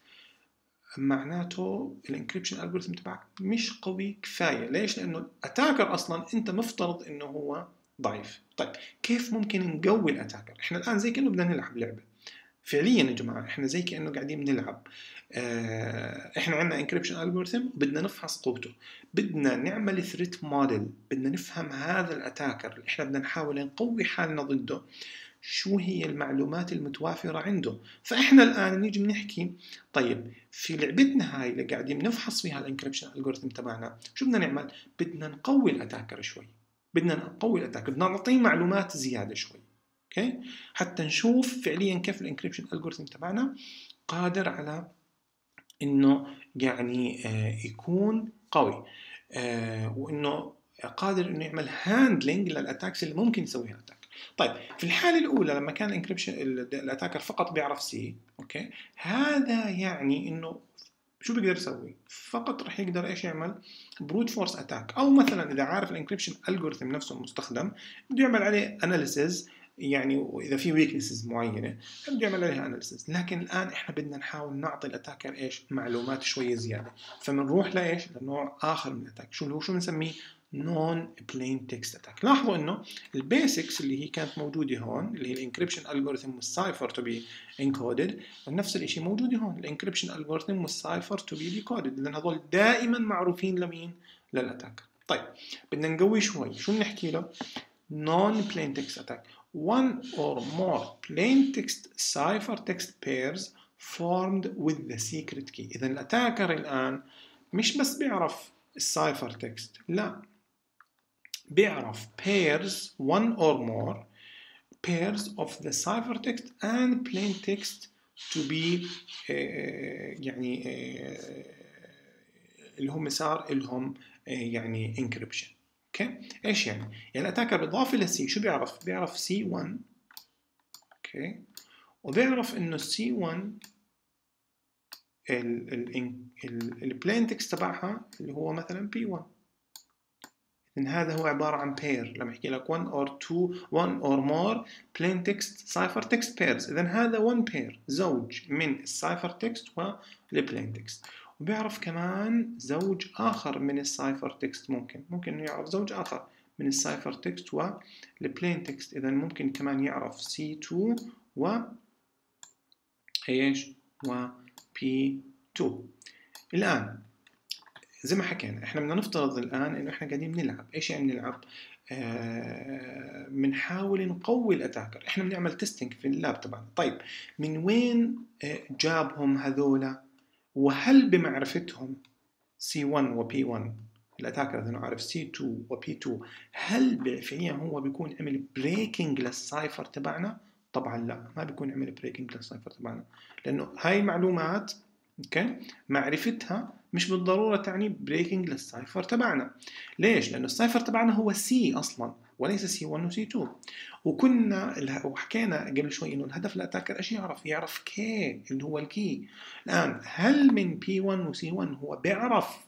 Speaker 1: معناته الانكريبشن الجوريثم تبعك مش قوي كفايه. ليش؟ لانه الاتاكر اصلا انت مفترض انه هو ضعيف. طيب كيف ممكن نقوي الاتاكر؟ احنا الان زي كانه بدنا نلعب لعبه فعليا يا جماعه، احنا زي كانه قاعدين بنلعب. اه احنا عندنا انكريبشن الجوريثم بدنا نفحص قوته، بدنا نعمل ثريت موديل، بدنا نفهم هذا الاتاكر اللي احنا بدنا نحاول نقوي حالنا ضده شو هي المعلومات المتوافره عنده. فاحنا الان نيجي بنحكي طيب في لعبتنا هاي اللي قاعدين بنفحص فيها الانكريبشن الجوريثم تبعنا، شو بدنا نعمل؟ بدنا نقوي الاتاكر شوي، بدنا نقوي الاتاكر، بدنا نعطيه معلومات زياده شوي، اوكي، حتى نشوف فعليا كيف الانكريبشن الجوريثم تبعنا قادر على انه يعني آه يكون قوي، آه وانه قادر انه يعمل هاندلنج للاتاكس اللي ممكن يسويها الاتاك. طيب في الحاله الاولى لما كان الانكريبشن الاتاكر فقط بيعرف سي، اوكي، هذا يعني انه شو بيقدر يسوي؟ فقط راح يقدر ايش يعمل؟ بروت فورس اتاك. او مثلا اذا عارف الانكريبشن الجوريثم نفسه المستخدم بده يعمل عليه اناليسيز، يعني واذا في ويكنسز معينه بده يعمل عليها اناليسيز. لكن الان احنا بدنا نحاول نعطي الاتاكر ايش؟ معلومات شويه زياده، فبنروح لايش؟ لنوع اخر من الاتاك. شو هو؟ شو بنسميه؟ نون بلين تكست اتاك. لاحظوا انه البيسكس اللي هي كانت موجوده هون اللي هي الانكريبشن الجوريثم والسايفر تو بي انكودد، نفس الشيء موجوده هون الانكريبشن الجوريثم والسايفر تو بي ديكودد. اذا هذول دائما معروفين لمين؟ للاتاكر. طيب بدنا نقوي شوي. شو بنحكي له؟ non plain text attack. One or more plain text ciphertext pairs formed with the secret key. إذا الأتاكر الآن مش بس بيعرف السايفر تكست، لا، بيعرف pairs one or more pairs of the ciphertext and plain text to be uh, يعني uh, اللي هم صار لهم uh, يعني encryption. اوكي، ايش يعني؟ يعني الاتاكر بالاضافه للسي شو بيعرف؟ بيعرف سي واحد، اوكي، وبيعرف انه سي واحد البلين تكست تبعها اللي هو مثلا بي واحد. إن هذا هو عبارة عن pair. لما يحكي لك one or two one or more plain text cipher text pairs، إذا هذا one pair زوج من السايفر تكست والبلين تكست. وبيعرف كمان زوج آخر من السايفر تكست، ممكن ممكن إنه يعرف زوج آخر من السايفر تكست والبلين تكست. إذا ممكن كمان يعرف سي تو و إيش و بي تو. الآن زي ما حكينا احنا بدنا نفترض الان انه احنا قاعدين بنلعب. ايش يعني بنلعب؟ بنحاول آه نقوي الاتاكر. احنا بنعمل تيستينج في اللاب تبعنا. طيب من وين آه جابهم هذولا؟ وهل بمعرفتهم سي واحد و بي واحد الاتاكر اذا عارف سي تو و بي تو، هل فعليا هو بيكون عمل بريكنج للسايفر تبعنا؟ طبعا لا، ما بيكون عمل بريكنج للسايفر تبعنا، لانه هاي المعلومات اوكي معرفتها مش بالضرورة تعني بريكنج للسايفر تبعنا. ليش؟ لأنه السايفر تبعنا هو سي أصلا وليس سي واحد و سي اثنين، وكنا وحكينا قبل شوي إنه الهدف الأتاكر إيش يعرف؟ يعرف كي اللي هو الكي. الآن هل من بي واحد و سي واحد هو بيعرف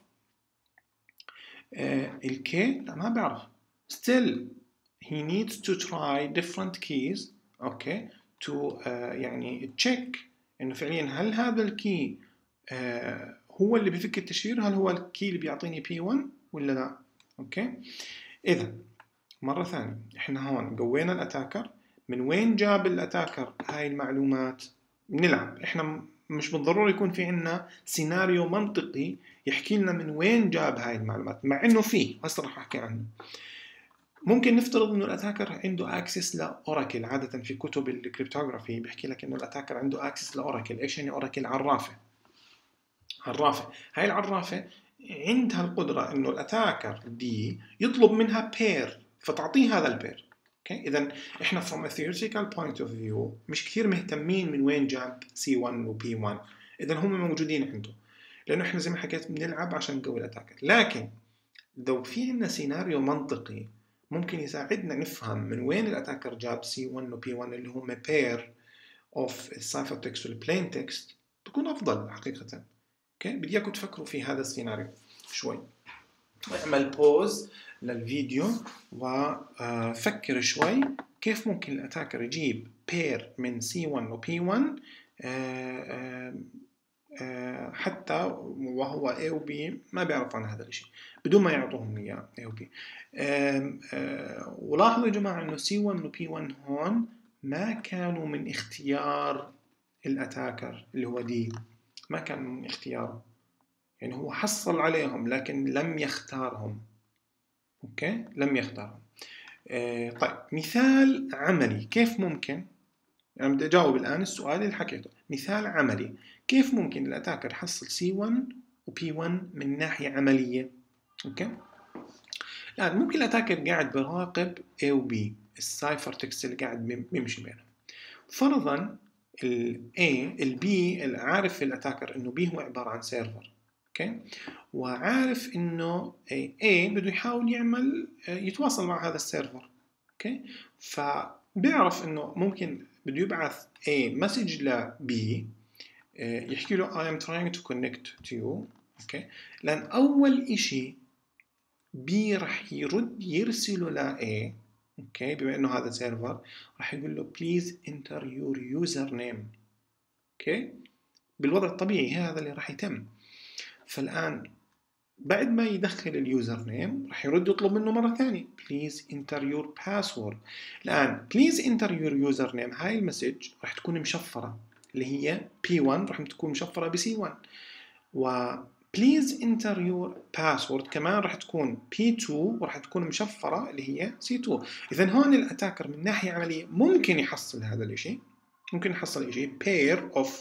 Speaker 1: آه الكي؟ لا، ما بيعرف. still he needs to try different keys okay to uh, يعني check إنه فعليا هل هذا الكي uh, هو اللي بفك التشفير، هل هو الكي اللي بيعطيني بي واحد ولا لا. اوكي، إذا مرة ثانية إحنا هون قوينا الأتاكر. من وين جاب الأتاكر هاي المعلومات؟ بنلعب إحنا، مش بالضرورة يكون في عنا سيناريو منطقي يحكي لنا من وين جاب هاي المعلومات، مع إنه فيه، هسه رح أحكي عنه. ممكن نفترض إنه الأتاكر عنده أكسس لأوراكل. عادة في كتب الكريبتوغرافي بيحكي لك إنه الأتاكر عنده أكسس لأوراكل. إيش يعني أوراكل؟ عرافة. عرافة هاي العرافة عندها القدرة إنه الأتاكر دي يطلب منها بير فتعطيه هذا البير. اوكي، إذا إحنا from a theoretical point of view مش كثير مهتمين من وين جاب سي واحد و بي واحد. إذا هم موجودين عنده، لأنه إحنا زي ما حكيت بنلعب عشان نقوي الأتاكر. لكن لو في عندنا سيناريو منطقي ممكن يساعدنا نفهم من وين الأتاكر جاب سي واحد و بي واحد اللي هم pair of السايفر تكست والبلين تكست، تكون أفضل حقيقة. اوكي، بدي اياكم تفكروا في هذا السيناريو شوي. اعمل بوز للفيديو وفكر شوي كيف ممكن الاتاكر يجيب بير من سي واحد و بي واحد حتى وهو A و B ما بيعرف عن هذا الشيء بدون ما يعطوهم اياه A و B. ولاحظوا يا جماعه انه سي واحد و بي واحد هون ما كانوا من اختيار الاتاكر اللي هو دي، ما كان من اختياره، يعني هو حصل عليهم لكن لم يختارهم. اوكي، لم يختارهم. آه طيب، مثال عملي كيف ممكن، انا يعني بدي اجاوب الان السؤال اللي حكيته. مثال عملي كيف ممكن الاتاكر يحصل سي واحد و بي واحد من ناحيه عمليه. اوكي، الان ممكن الاتاكر قاعد براقب A و B، السايفر تكست اللي قاعد بيمشي بينهم. فرضا ال A ال B عارف الاتاكر انه B هو عباره عن سيرفر، اوكي، وعارف انه A بده يحاول يعمل يتواصل مع هذا السيرفر. اوكي، فبيعرف انه ممكن بده يبعث A مسج ل B يحكي له I am trying to connect to you. اوكي، لان اول اشي B رح يرد يرسله ل A، اوكي، بما انه هذا سيرفر راح يقول له please enter your username. اوكي، بالوضع الطبيعي هذا اللي راح يتم. فالان بعد ما يدخل اليوزر نيم راح يرد يطلب منه مرة ثانية please enter your password. الآن please enter your username هاي المسج راح تكون مشفرة اللي هي بي واحد راح تكون مشفرة ب سي واحد، و please enter your password كمان راح تكون بي اثنين وراح تكون مشفرة اللي هي سي اثنين. إذن هون الأتاكر من ناحية عملية ممكن يحصل هذا الشيء، ممكن يحصل شيء pair of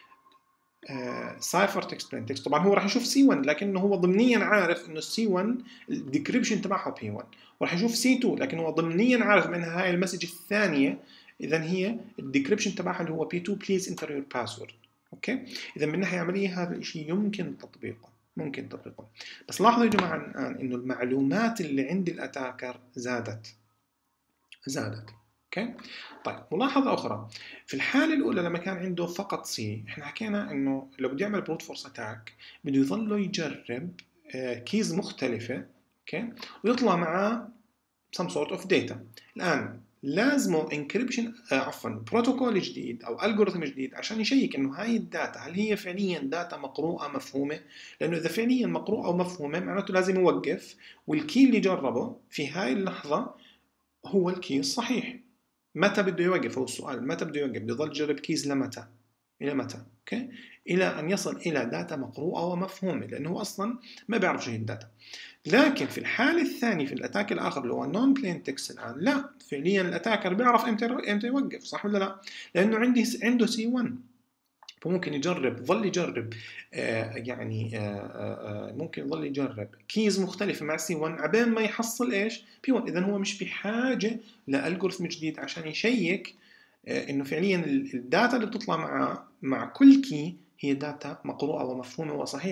Speaker 1: سايفر تكست بلين تكست. طبعا هو راح يشوف سي واحد لكنه هو ضمنيا عارف انه السي واحد الديكريبشن تبعها بي واحد، وراح يشوف سي اثنين لكن هو ضمنيا عارف منها هاي المسج الثانيه اذا هي الديكريبشن تبعها اللي هو بي اثنين بليز انتر يور باسورد. اوكي، اذا من ناحيه عمليه هذا الشيء يمكن تطبيقه، ممكن تطبيقه. بس لاحظوا يا جماعه الان انه المعلومات اللي عند الاتاكر زادت زادت اوكي. طيب، ملاحظة أخرى، في الحالة الأولى لما كان عنده فقط سي احنا حكينا إنه لو بده يعمل بروت فورس أتاك بده يظل يجرب كيز مختلفة اوكي ويطلع معاه some sort of data. الآن لازمه encryption عفوا بروتوكول جديد أو ألغوريثم جديد عشان يشيك إنه هاي الداتا هل هي فعليا داتا مقروءة مفهومة، لأنه إذا فعليا مقروءة ومفهومة معناته لازم يوقف والكي اللي جربه في هاي اللحظة هو الكي الصحيح. متى بده يوقف؟ هو السؤال، متى بده يوقف؟ بده يضل يجرب كيز لمتى؟ إلى متى؟ أوكي؟ إلى أن يصل إلى داتا مقروءة ومفهومة، لأنه هو أصلاً ما بيعرف شو هي الداتا. لكن في الحالة الثانية في الأتاك الآخر اللي هو نون بلين تكست الآن لا، فعلياً الأتاكر بيعرف إمتى إمتى يوقف، صح ولا لا؟ لأنه عندي عنده سي واحد، فممكن يجرب ظل يجرب آه يعني آه آه ممكن يظل يجرب كيز مختلفة مع سي واحد عبين ما يحصل إيش؟ بي واحد. إذا هو مش بحاجة لألغوريثم جديد عشان يشيك آه إنه فعليا الداتا اللي بتطلع مع مع كل كي هي داتا مقروءة ومفهومة وصحيحة.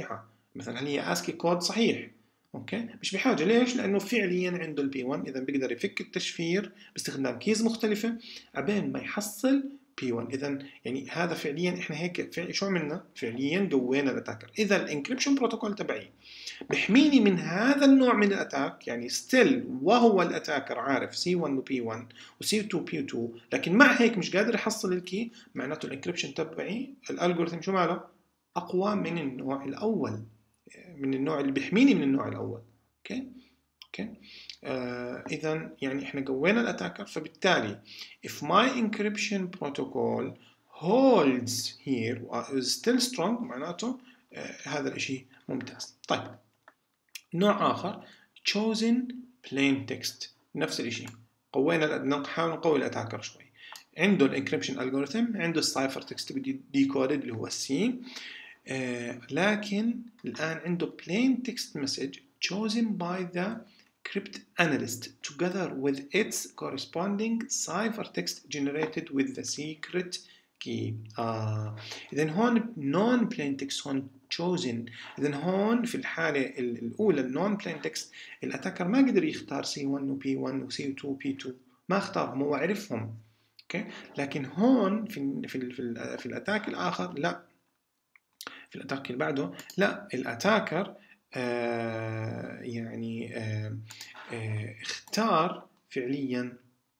Speaker 1: مثلا هل هي اسكي كود صحيح، اوكي مش بحاجه. ليش؟ لانه فعليا عنده البي واحد، اذا بيقدر يفك التشفير باستخدام كيز مختلفه عبين ما يحصل بي واحد. اذا يعني هذا فعليا احنا هيك فعلي شو عملنا؟ فعليا قوينا الاتاكر. اذا الانكربشن بروتوكول تبعي بحميني من هذا النوع من الاتاك، يعني ستيل وهو الاتاكر عارف سي واحد وبي واحد وسي اثنين بي اثنين، لكن مع هيك مش قادر يحصل الكي، معناته الانكربشن تبعي الالجوريثم شو ماله؟ اقوى من النوع الاول، من النوع اللي بيحميني من النوع الاول. اوكي اوكي آه اذا يعني احنا قوينا الاتاكر، فبالتالي if my encryption protocol holds here is still strong معناته آه هذا الاشي ممتاز. طيب نوع اخر chosen plain text، نفس الاشي قوينا، نحاول نقوي الاتاكر شوي. عنده الانكربشن الجوريثم، عنده السايفر تكست ديكودد اللي هو السي، آه لكن الآن عنده plain text message chosen by the crypt analyst together with its corresponding ciphertext generated with the secret key. آه. إذن هون non plain text هون chosen. إذن هون في الحالة الأولى non plain text الأتاكر ما قدر يختار سي واحد و بي واحد و سي اثنين و بي اثنين، ما اختارهم، هو عرفهم. اوكي لكن هون في في في, في الاتاك الاخر لا، في الاتاك اللي بعده لا، الاتاكر آه يعني آه آه اختار فعليا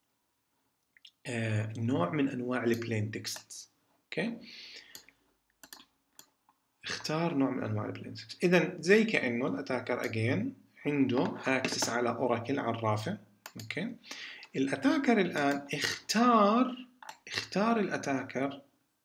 Speaker 1: آه نوع من انواع البلين تكست. اوكي اختار نوع من انواع البلين تكست. اذا زي كانه الاتاكر اجين عنده اكسس على اوراكل عرافه. اوكي الاتاكر الان اختار اختار الاتاكر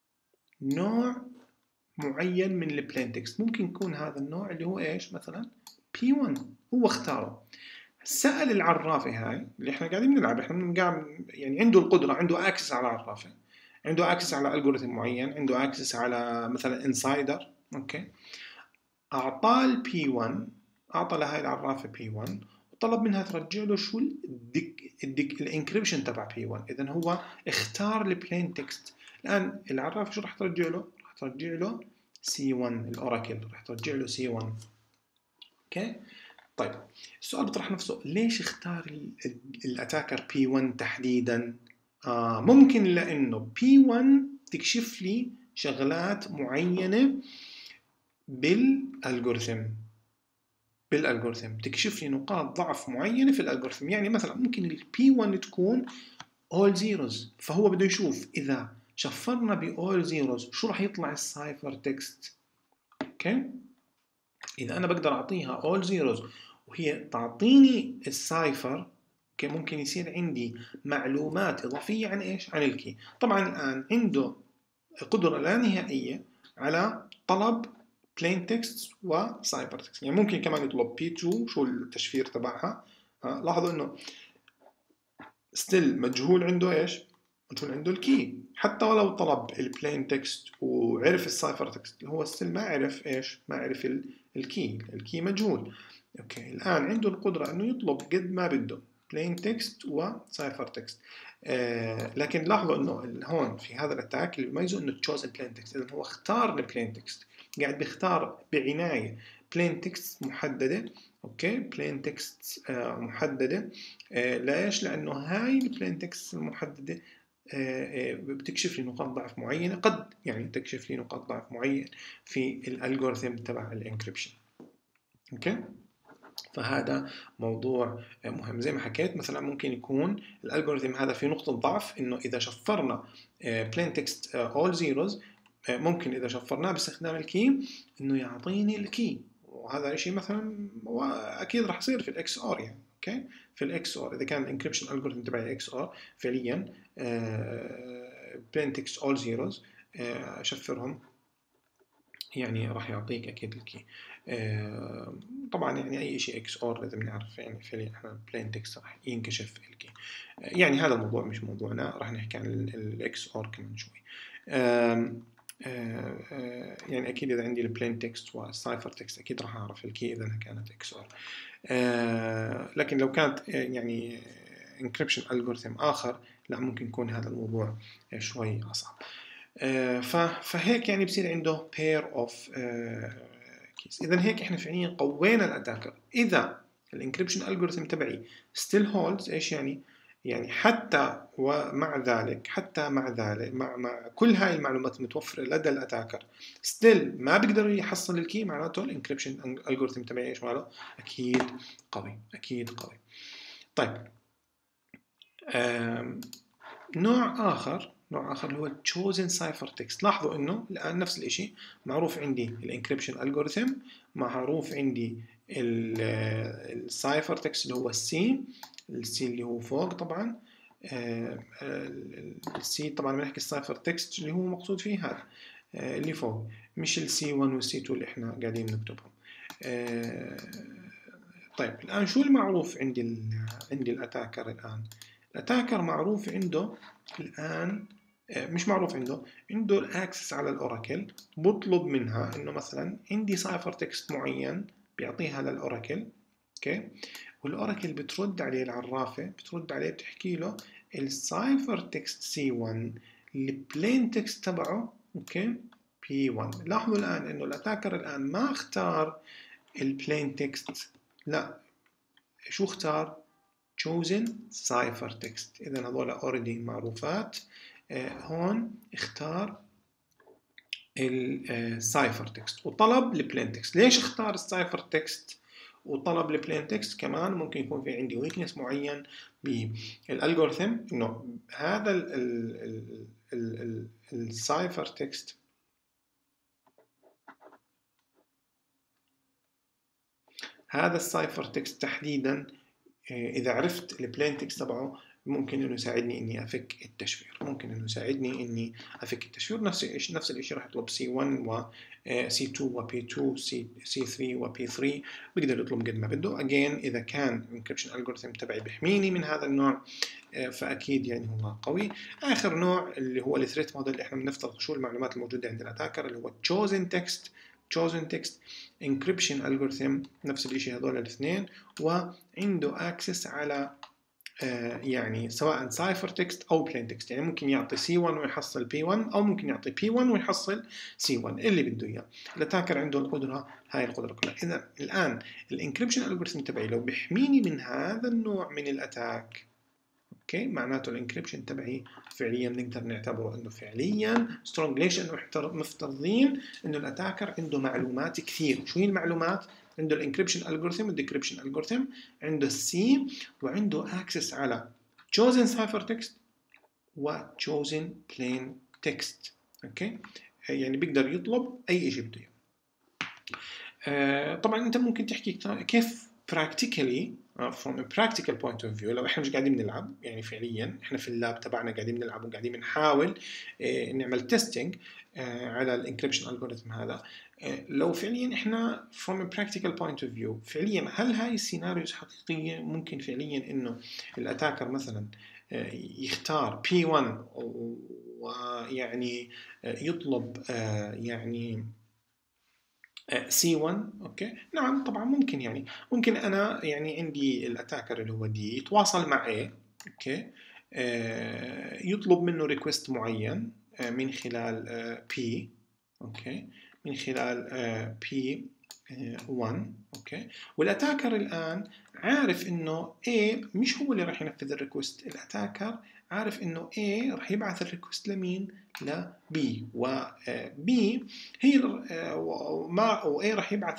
Speaker 1: نوع معين من البلين تكست، ممكن يكون هذا النوع اللي هو ايش؟ مثلا بي واحد هو اختاره. سأل العرافة هاي اللي احنا قاعدين نلعب، احنا قاعد يعني عنده القدرة، عنده اكسس على العرافة، عنده اكسس على الجوريثم معين، عنده اكسس على مثلا انسايدر. اوكي اعطاه البي واحد، اعطى لهاي العرافة بي واحد وطلب منها ترجع له شو الديك الديك الانكريبشن تبع بي واحد. اذا هو اختار البلين تكست. الان العرافة شو راح ترجع له؟ راح ترجع له سي واحد، الاوراكل راح ترجع له سي واحد. اوكي طيب السؤال بيطرح نفسه، ليش اختار الاتاكر بي واحد تحديدا؟ آه ممكن لانه بي واحد تكشف لي شغلات معينه بالالجوريثم بالالجوريثم تكشف لي نقاط ضعف معينه في الالجوريثم. يعني مثلا ممكن البي واحد تكون all zeros، فهو بده يشوف اذا شفرنا ب all zeros شو راح يطلع السايفر تكست. اوكي اذا انا بقدر اعطيها all zeros وهي تعطيني السايفر، اوكي ممكن يصير عندي معلومات اضافيه عن ايش؟ عن الكي. طبعا الان عنده قدره لا نهائيه على طلب plain text وسايفر تكست. يعني ممكن كمان يطلب بي اثنين شو التشفير تبعها. لاحظوا انه ستيل مجهول عنده ايش؟ مجهول عنده الكي. حتى ولو طلب البلين تكست وعرف السايفر تكست هو ستيل ما عرف ايش؟ ما عرف الكي، الكي مجهول. اوكي الان عنده القدره انه يطلب قد ما بده plain text وسايفر تكست. آه لكن لاحظوا انه هون في هذا الاتاك اللي بيميزه انه chosen plain text. اذا هو اختار البلين تكست، قاعد بيختار بعنايه plain text محدده. اوكي plain text آه محدده. آه ليش؟ لانه هاي البلين تكست المحدده آه آه بتكشف لي نقاط ضعف معينه، قد يعني تكشف لي نقاط ضعف معين في الالجوريثم تبع الانكريبشن. اوكي فهذا موضوع مهم. زي ما حكيت مثلا ممكن يكون الالجوريثم هذا في نقطة ضعف، انه اذا شفرنا plain text all zeros ممكن اذا شفرناه باستخدام الكي انه يعطيني الكي، وهذا الشيء مثلا اكيد راح يصير في الاكس اور. يعني اوكي في الاكس اور اذا كان الانكريبشن الجوريثم تبعي اكس اور فعليا plain text all zeros شفرهم يعني راح يعطيك اكيد الكي. آه طبعا يعني اي شيء اكس اور لازم نعرف يعني فعليا احنا بلين تكست راح ينكشف الكي. آه يعني هذا الموضوع مش موضوعنا، راح نحكي عن الاكس اور كمان شوي. آه آه يعني اكيد اذا عندي البلين تكست والسايفر تكست اكيد راح اعرف الكي اذا كانت اكس اور. آه لكن لو كانت يعني انكريبشن الجوريثم اخر لا ممكن يكون هذا الموضوع شوي اصعب. آه فهيك يعني بصير عنده pair of آه كيز. اذا هيك احنا فعليا قوينا الاتاكر. اذا الانكربشن الجوريثم تبعي ستيل هولدز، ايش يعني؟ يعني حتى ومع ذلك حتى مع ذلك مع, مع كل هاي المعلومات المتوفره لدى الاتاكر ستيل ما بيقدر يحصل الكي، معناته الانكربشن الجوريثم تبعي ايش ماله؟ اكيد قوي، اكيد قوي. طيب نوع اخر نوع اخر اللي هو chosen cipher text. لاحظوا انه الان نفس الشيء، معروف عندي الانكربشن الجوريثم، معروف عندي السايفر تكست اللي هو السي السي اللي هو فوق طبعا. السي طبعا بنحكي السايفر تكست اللي هو مقصود فيه هذا اللي فوق، مش السي واحد والسي اثنين اللي احنا قاعدين نكتبهم. طيب الان شو المعروف عندي عندي الاتاكر الان؟ الاتاكر معروف عنده الان، مش معروف عنده عنده الاكسس على الاوراكل، بطلب منها انه مثلا عندي سايفر تكست معين بيعطيها للاوراكل، اوكي، والاوراكل بترد عليه العرافه، بترد عليه بتحكي له السايفر تكست سي واحد البلين تكست تبعه اوكي بي واحد. لاحظوا الان انه الاتاكر الان ما اختار البلين تكست، لا شو اختار؟ chosen cipher text. اذا هذول already معروفات. آه هون اختار السايفر تكست وطلب البلين تكست. ليش اختار السايفر تكست وطلب البلين تكست؟ كمان ممكن يكون في عندي ويكنس معين بالالجوريثم، انه هذا السايفر تكست هذا السايفر تكست تحديدا إذا عرفت البلين تكست تبعه ممكن إنه يساعدني إني أفك التشفير، ممكن إنه يساعدني إني أفك التشفير. نفس الشيء نفس الشيء راح يطلب سي واحد و سي اثنين و بي اثنين سي ثلاثة و بي ثلاثة، بقدر يطلب قد ما بده. again إذا كان الانكربشن الجوريثم تبعي بيحميني من هذا النوع فأكيد يعني هو قوي. آخر نوع اللي هو الثريت موديل اللي إحنا بنفترض شو المعلومات الموجودة عند الأتاكر، اللي هو chosen text chosen text encryption algorithm. نفس الشيء هذول الاثنين، وعنده access على آه يعني سواء cipher text أو plain text. يعني ممكن يعطي سي واحد ويحصل بي واحد، أو ممكن يعطي بي واحد ويحصل سي واحد اللي بده إياه. الاتاكر عنده القدرة هاي القدرة كلها. إذا الآن الانكربشن algorithm تبعي لو بيحميني من هذا النوع من الأتاك، اوكي، معناته الانكربشن تبعي فعليا نقدر نعتبره انه فعليا سترونج. ليش؟ انه مفترضين انه الاتاكر عنده معلومات كثير. شو هي المعلومات؟ عنده الانكربشن الجوريثم والديكربشن الجوريثم، عنده السي، وعنده اكسس على chosen cipher text و chosen plain text. اوكي، يعني بيقدر يطلب اي شيء بده. آه طبعا انت ممكن تحكي كيف practically uh, from a practical point of view. لو احنا مش قاعدين نلعب، يعني فعليا احنا في اللاب تبعنا قاعدين نلعب وقاعدين بنحاول اه نعمل تيستينج اه على الانكربشن الجوريثم هذا، اه لو فعليا احنا from a practical point of view فعليا هل هاي السيناريوز حقيقية؟ ممكن فعليا انه الاتاكر مثلا اه يختار بي واحد ويعني اه يطلب اه يعني سي واحد. اوكي نعم طبعا ممكن، يعني ممكن انا يعني عندي الاتاكر اللي هو دي يتواصل مع ايه، اوكي، آه يطلب منه ريكوست معين آه من خلال آه بي، اوكي، من خلال آه بي آه واحد، اوكي، والاتاكر الان عارف انه A مش هو اللي راح ينفذ الريكوست. الاتاكر عارف انه A راح يبعث الريكوست لمين؟ ل B، و B هي ما و A راح يبعث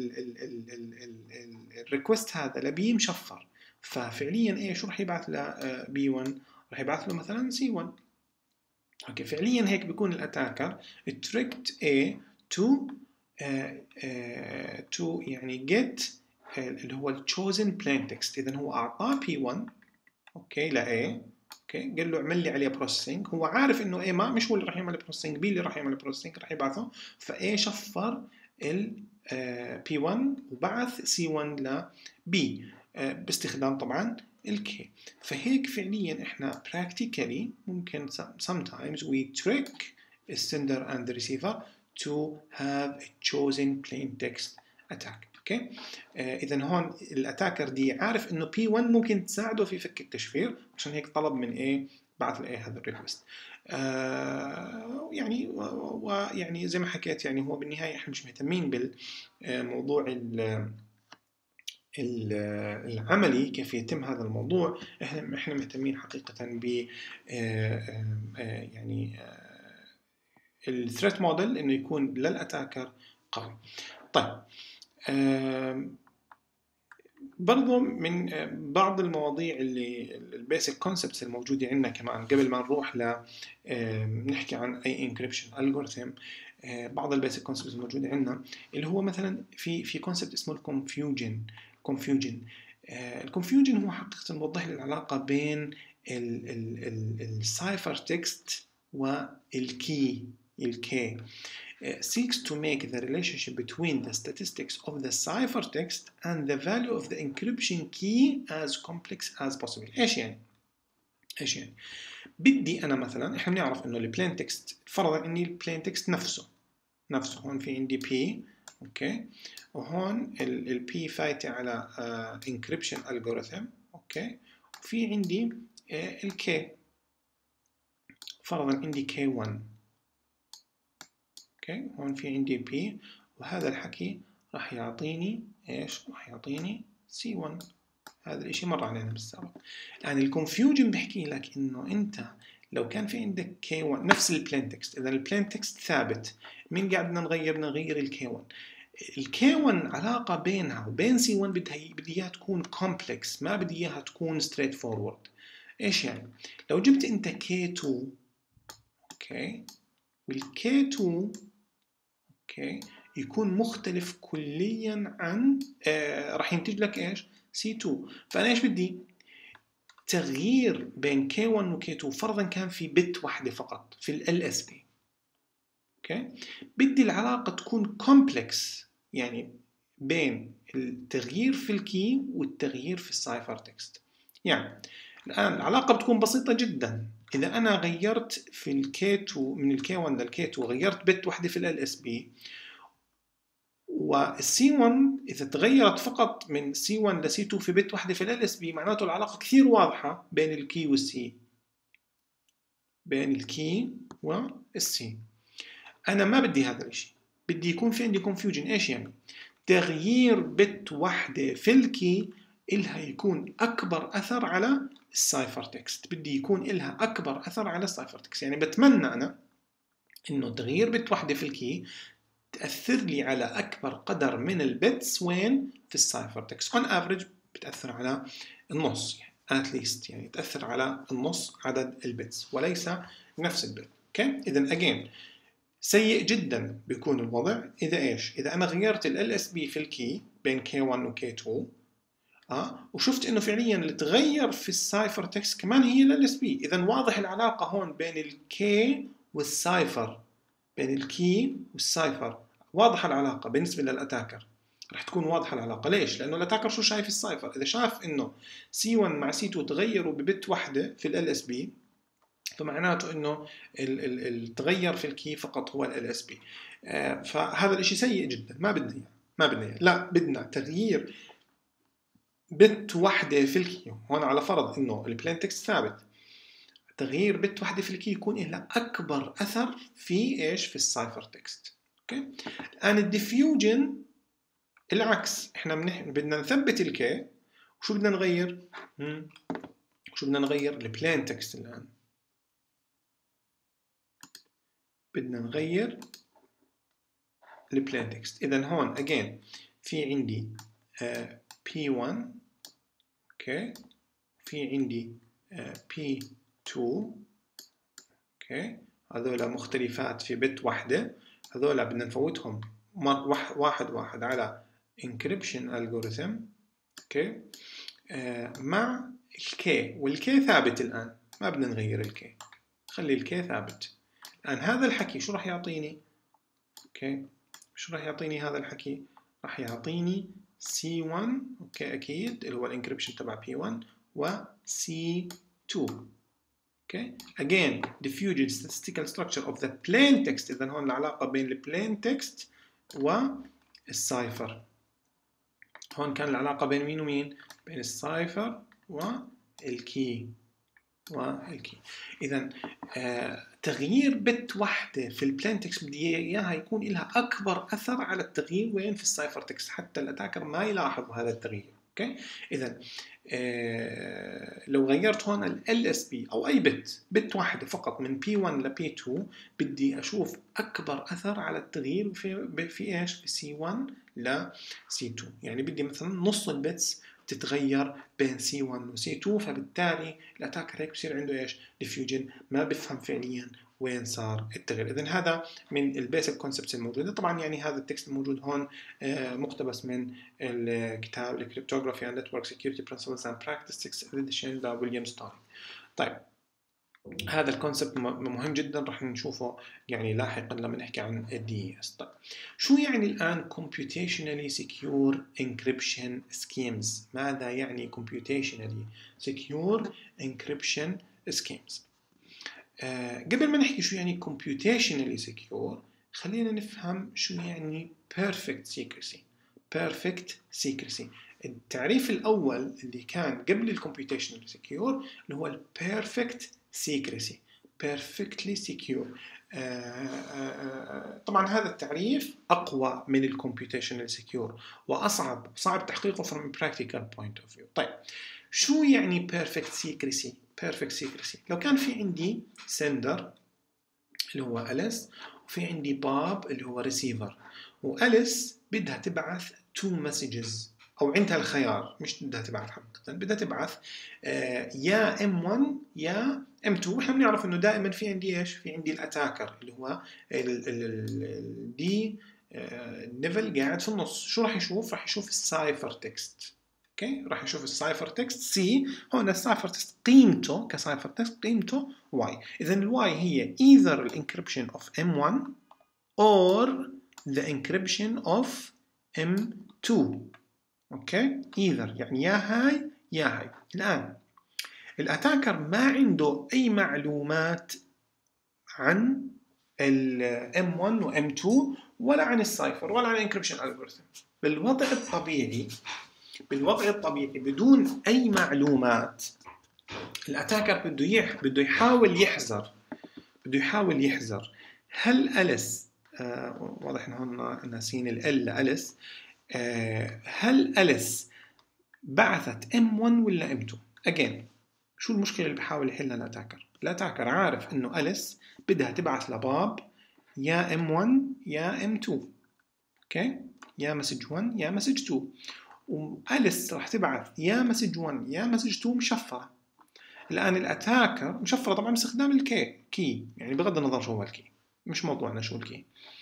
Speaker 1: الريكوست هذا ل B مشفر. ففعليا A شو راح يبعث ل بي واحد؟ راح يبعث له مثلا سي واحد. اوكي، فعليا هيك بيكون الاتاكر tricked A to uh, uh, to يعني get uh, اللي هو ال chosen plain text. اذا هو اعطاه بي واحد اوكي ل A، اوكي، قال له اعمل لي عليه بروسيسنج. هو عارف انه A ما مش هو اللي راح يعمل بروسيسنج، B اللي راح يعمل بروسيسنج، راح يبعثه. فA شفر ال بي واحد وبعث سي واحد ل B باستخدام طبعا الكي. فهيك فعليا احنا practically ممكن sometimes we trick the sender and the receiver to have a chosen plain text attack. اوكي، آه اذا هون الاتاكر دي عارف انه بي واحد ممكن تساعده في فك التشفير، عشان هيك طلب من A بعث ل A هذا الريكوست. آه يعني ويعني زي ما حكيت يعني هو بالنهاية احنا مش مهتمين بالموضوع العملي كيف يتم هذا الموضوع. احنا احنا مهتمين حقيقة ب يعني الثريت موديل انه يكون للاتاكر قوي. طيب برضو من بعض المواضيع اللي البيسك كونسبتس الموجودة عندنا كمان قبل ما نروح ل نحكي عن اي انكريبشن الجوريثم، بعض البيسك كونسبتس الموجودة عندنا اللي هو مثلا في في كونسبت اسمه الكونفيوجن. كونفيوجن الكونفيوجن هو حقيقة موضح لي العلاقة بين السايفر تكست والكي الكي seeks to make the relationship between the statistics of the ciphertext and the value of the encryption key as complex as possible. ايش يعني؟ ايش يعني؟ بدي انا مثلا احنا بنعرف انه البلين تكست فرضا اني البلين تكست نفسه نفسه هون في عندي P اوكي، وهون ال P فايته على uh, encryption algorithm اوكي، وفي عندي uh, ال K فرضا عندي كي ون اوكي، هون في عندي P وهذا الحكي راح يعطيني ايش؟ راح يعطيني سي ون. هذا الاشي مر علينا بالسابق. يعني الكونفيوجن بحكي لك انه انت لو كان في عندك كي ون نفس البلين تكست، اذا البلين تكست ثابت، مين قاعدنا نغير؟ نغير الكي ون. الكي ون علاقه بينها وبين سي ون بدها بدي اياها تكون كومبلكس، ما بدي اياها تكون ستريت فورورد. ايش يعني؟ لو جبت انت كي تو اوكي، والكي تو اوكي يكون مختلف كليا عن آه راح ينتج لك ايش؟ سي تو. فانا ايش بدي؟ تغيير بين كي ون و كي تو فرضا كان في بت واحده فقط في ال اس بي اوكي، بدي العلاقه تكون كومبلكس، يعني بين التغيير في الكي والتغيير في السايفر تكست. يعني الان العلاقه بتكون بسيطه جدا. اذا انا غيرت في الكي تو من الكي ون للكي تو غيرت بت واحده في ال اس بي، والسي ون اذا تغيرت فقط من سي ون لسي تو في بت واحده في ال اس بي، معناته العلاقه كثير واضحه بين الكي والسي، بين الكي والسي. انا ما بدي هذا الشيء، بدي يكون في عندي كونفيوجن. ايش يعني؟ تغيير بت واحده في الكي إلها يكون اكبر اثر على السايفر تكست، بدي يكون إلها اكبر اثر على السايفر تكست. يعني بتمنى انا انه تغيير بت واحده في الكي تأثر لي على أكبر قدر من البيتس وين؟ في السايفر تكست. on average بتأثر على النص، يعني at least يعني تأثر على النص عدد البيتس وليس نفس البيت. اوكي، إذا again سيء جدا بيكون الوضع إذا إيش؟ إذا أنا غيرت ال إل إس بي في الكي بين كي ون و كي تو آه وشفت إنه فعليا اللي تغير في السايفر تكست كمان هي ال إل إس بي. إذا واضح العلاقة هون بين الكي والسايفر، بين الكي والسايفر واضحة العلاقة بالنسبة للأتاكر. رح تكون واضحة العلاقة. ليش؟ لأنه الأتاكر شو شايف؟ السايفر. إذا شاف إنه سي ون مع سي تو تغيروا ببت واحدة في ال إل إس بي، فمعناته إنه التغير في الكي فقط هو ال إل إس بي. آه فهذا الإشي سيء جدا، ما بدنا إياه، ما بدنا إياه. لا، بدنا تغيير بت واحدة في الكي. هون على فرض إنه البلين تكست ثابت، تغيير بت واحدة في الكي يكون لها أكبر أثر في إيش؟ في السايفر تكست. اوكي، الان الديفيوجن العكس، احنا بدنا نثبت الكي. وشو بدنا نغير؟ مم. وشو بدنا نغير؟ البلين تكست. الان بدنا نغير البلين تكست. اذا هون اجين في عندي آه بي ون اوكي، في عندي آه بي تو اوكي، هذول مختلفات في بت واحدة. هذول بدنا نفوتهم واحد واحد على encryption algorithm اوكي آه مع الكي، والكي ثابت الآن، ما بدنا نغير الكي، خلي الكي ثابت. الآن هذا الحكي شو راح يعطيني؟ اوكي، شو راح يعطيني هذا الحكي؟ راح يعطيني سي ون اوكي اكيد اللي هو الانكريبشن تبع بي ون، و سي تو. اوكي again diffusion statistical structure of the plain text. اذا هون العلاقه بين البلين تكست والسايفر. هون كان العلاقه بين مين ومين؟ بين السايفر والكي والكي. اذا آه تغيير بت واحدة في البلين تكست بدي إياها يكون لها أكبر أثر على التغيير وين في السايفر تكست حتى الأتاكر ما يلاحظ هذا التغيير. أوكي؟ إذا آه لو غيرت هون ال إل إس بي أو أي بت بت واحدة فقط من بي واحد ل بي اثنين بدي أشوف أكبر أثر على التغيير في في إيش؟ في سي واحد ل سي اثنين. يعني بدي مثلا نص البتس تتغير بين سي واحد و سي اثنين، فبالتالي الاتاكر هيك بصير عنده ايش؟ ديفيوجن، ما بفهم فعليا وين صار التغيير. اذا هذا من البيسك كونسبتس الموجوده. طبعا يعني هذا التكست الموجود هون مقتبس من الكتاب الكريبتوغرافي اند نتورك سكيورتي برنسبلز اند براكتسز اديشن لويليام ستاري. طيب هذا الكونسبت مهم جدا رح نشوفه يعني لاحقا لما نحكي عن الدي اس. طيب شو يعني الآن computationally secure encryption schemes؟ ماذا يعني computationally secure encryption schemes؟ آه قبل ما نحكي شو يعني computationally secure خلينا نفهم شو يعني perfect secrecy. perfect secrecy التعريف الأول اللي كان قبل ال computationally secure اللي هو ال perfect secrecy perfectly secure. آه آه طبعا هذا التعريف أقوى من ال computationally secure وأصعب صعب تحقيقه from a practical point of view. طيب شو يعني perfect secrecy؟ perfect secrecy لو كان في عندي sender اللي هو أليس وفي عندي باب اللي هو receiver، وأليس بدها تبعث two messages أو عندها الخيار مش بدها تبعث حقيقة بدها تبعث آه يا إم واحد يا إم اثنين. وإحنا بنعرف إنه دائما في عندي إيش؟ في عندي الأتاكر اللي هو الدي نيفل قاعد في النص. شو راح يشوف؟ راح يشوف السايفر تكست. اوكي راح يشوف السايفر تكست سي. هون السايفر تكست قيمته كسايفر تكست قيمته واي. اذا الواي هي either الانكربشن of إم واحد or the encryption of إم اثنين. اوكي either يعني يا هاي يا هاي. الان الاتاكر ما عنده اي معلومات عن ال إم واحد و إم اثنين ولا عن السايفر ولا عن الانكربشن الجوريثم. بالوضع الطبيعي بالوضع الطبيعي بدون أي معلومات الأتاكر بده يح بده يحاول يحذر بده يحاول يحذر هل أليس آه واضح إن هون ناسين ال لأليس آه هل أليس بعثت إم واحد ولا إم اثنين؟ أجين شو المشكلة اللي بحاول يحلها الأتاكر؟ الأتاكر عارف إنه أليس بدها تبعث لباب يا إم واحد يا إم اثنين. أوكي يا مسج واحد يا مسج اثنين، وأليس راح تبعث يا مسج واحد يا مسج اثنين مشفرة. الآن الأتاكر مشفرة طبعا باستخدام الكي كي يعني بغض النظر شو هو الكي مش موضوعنا شو الكي.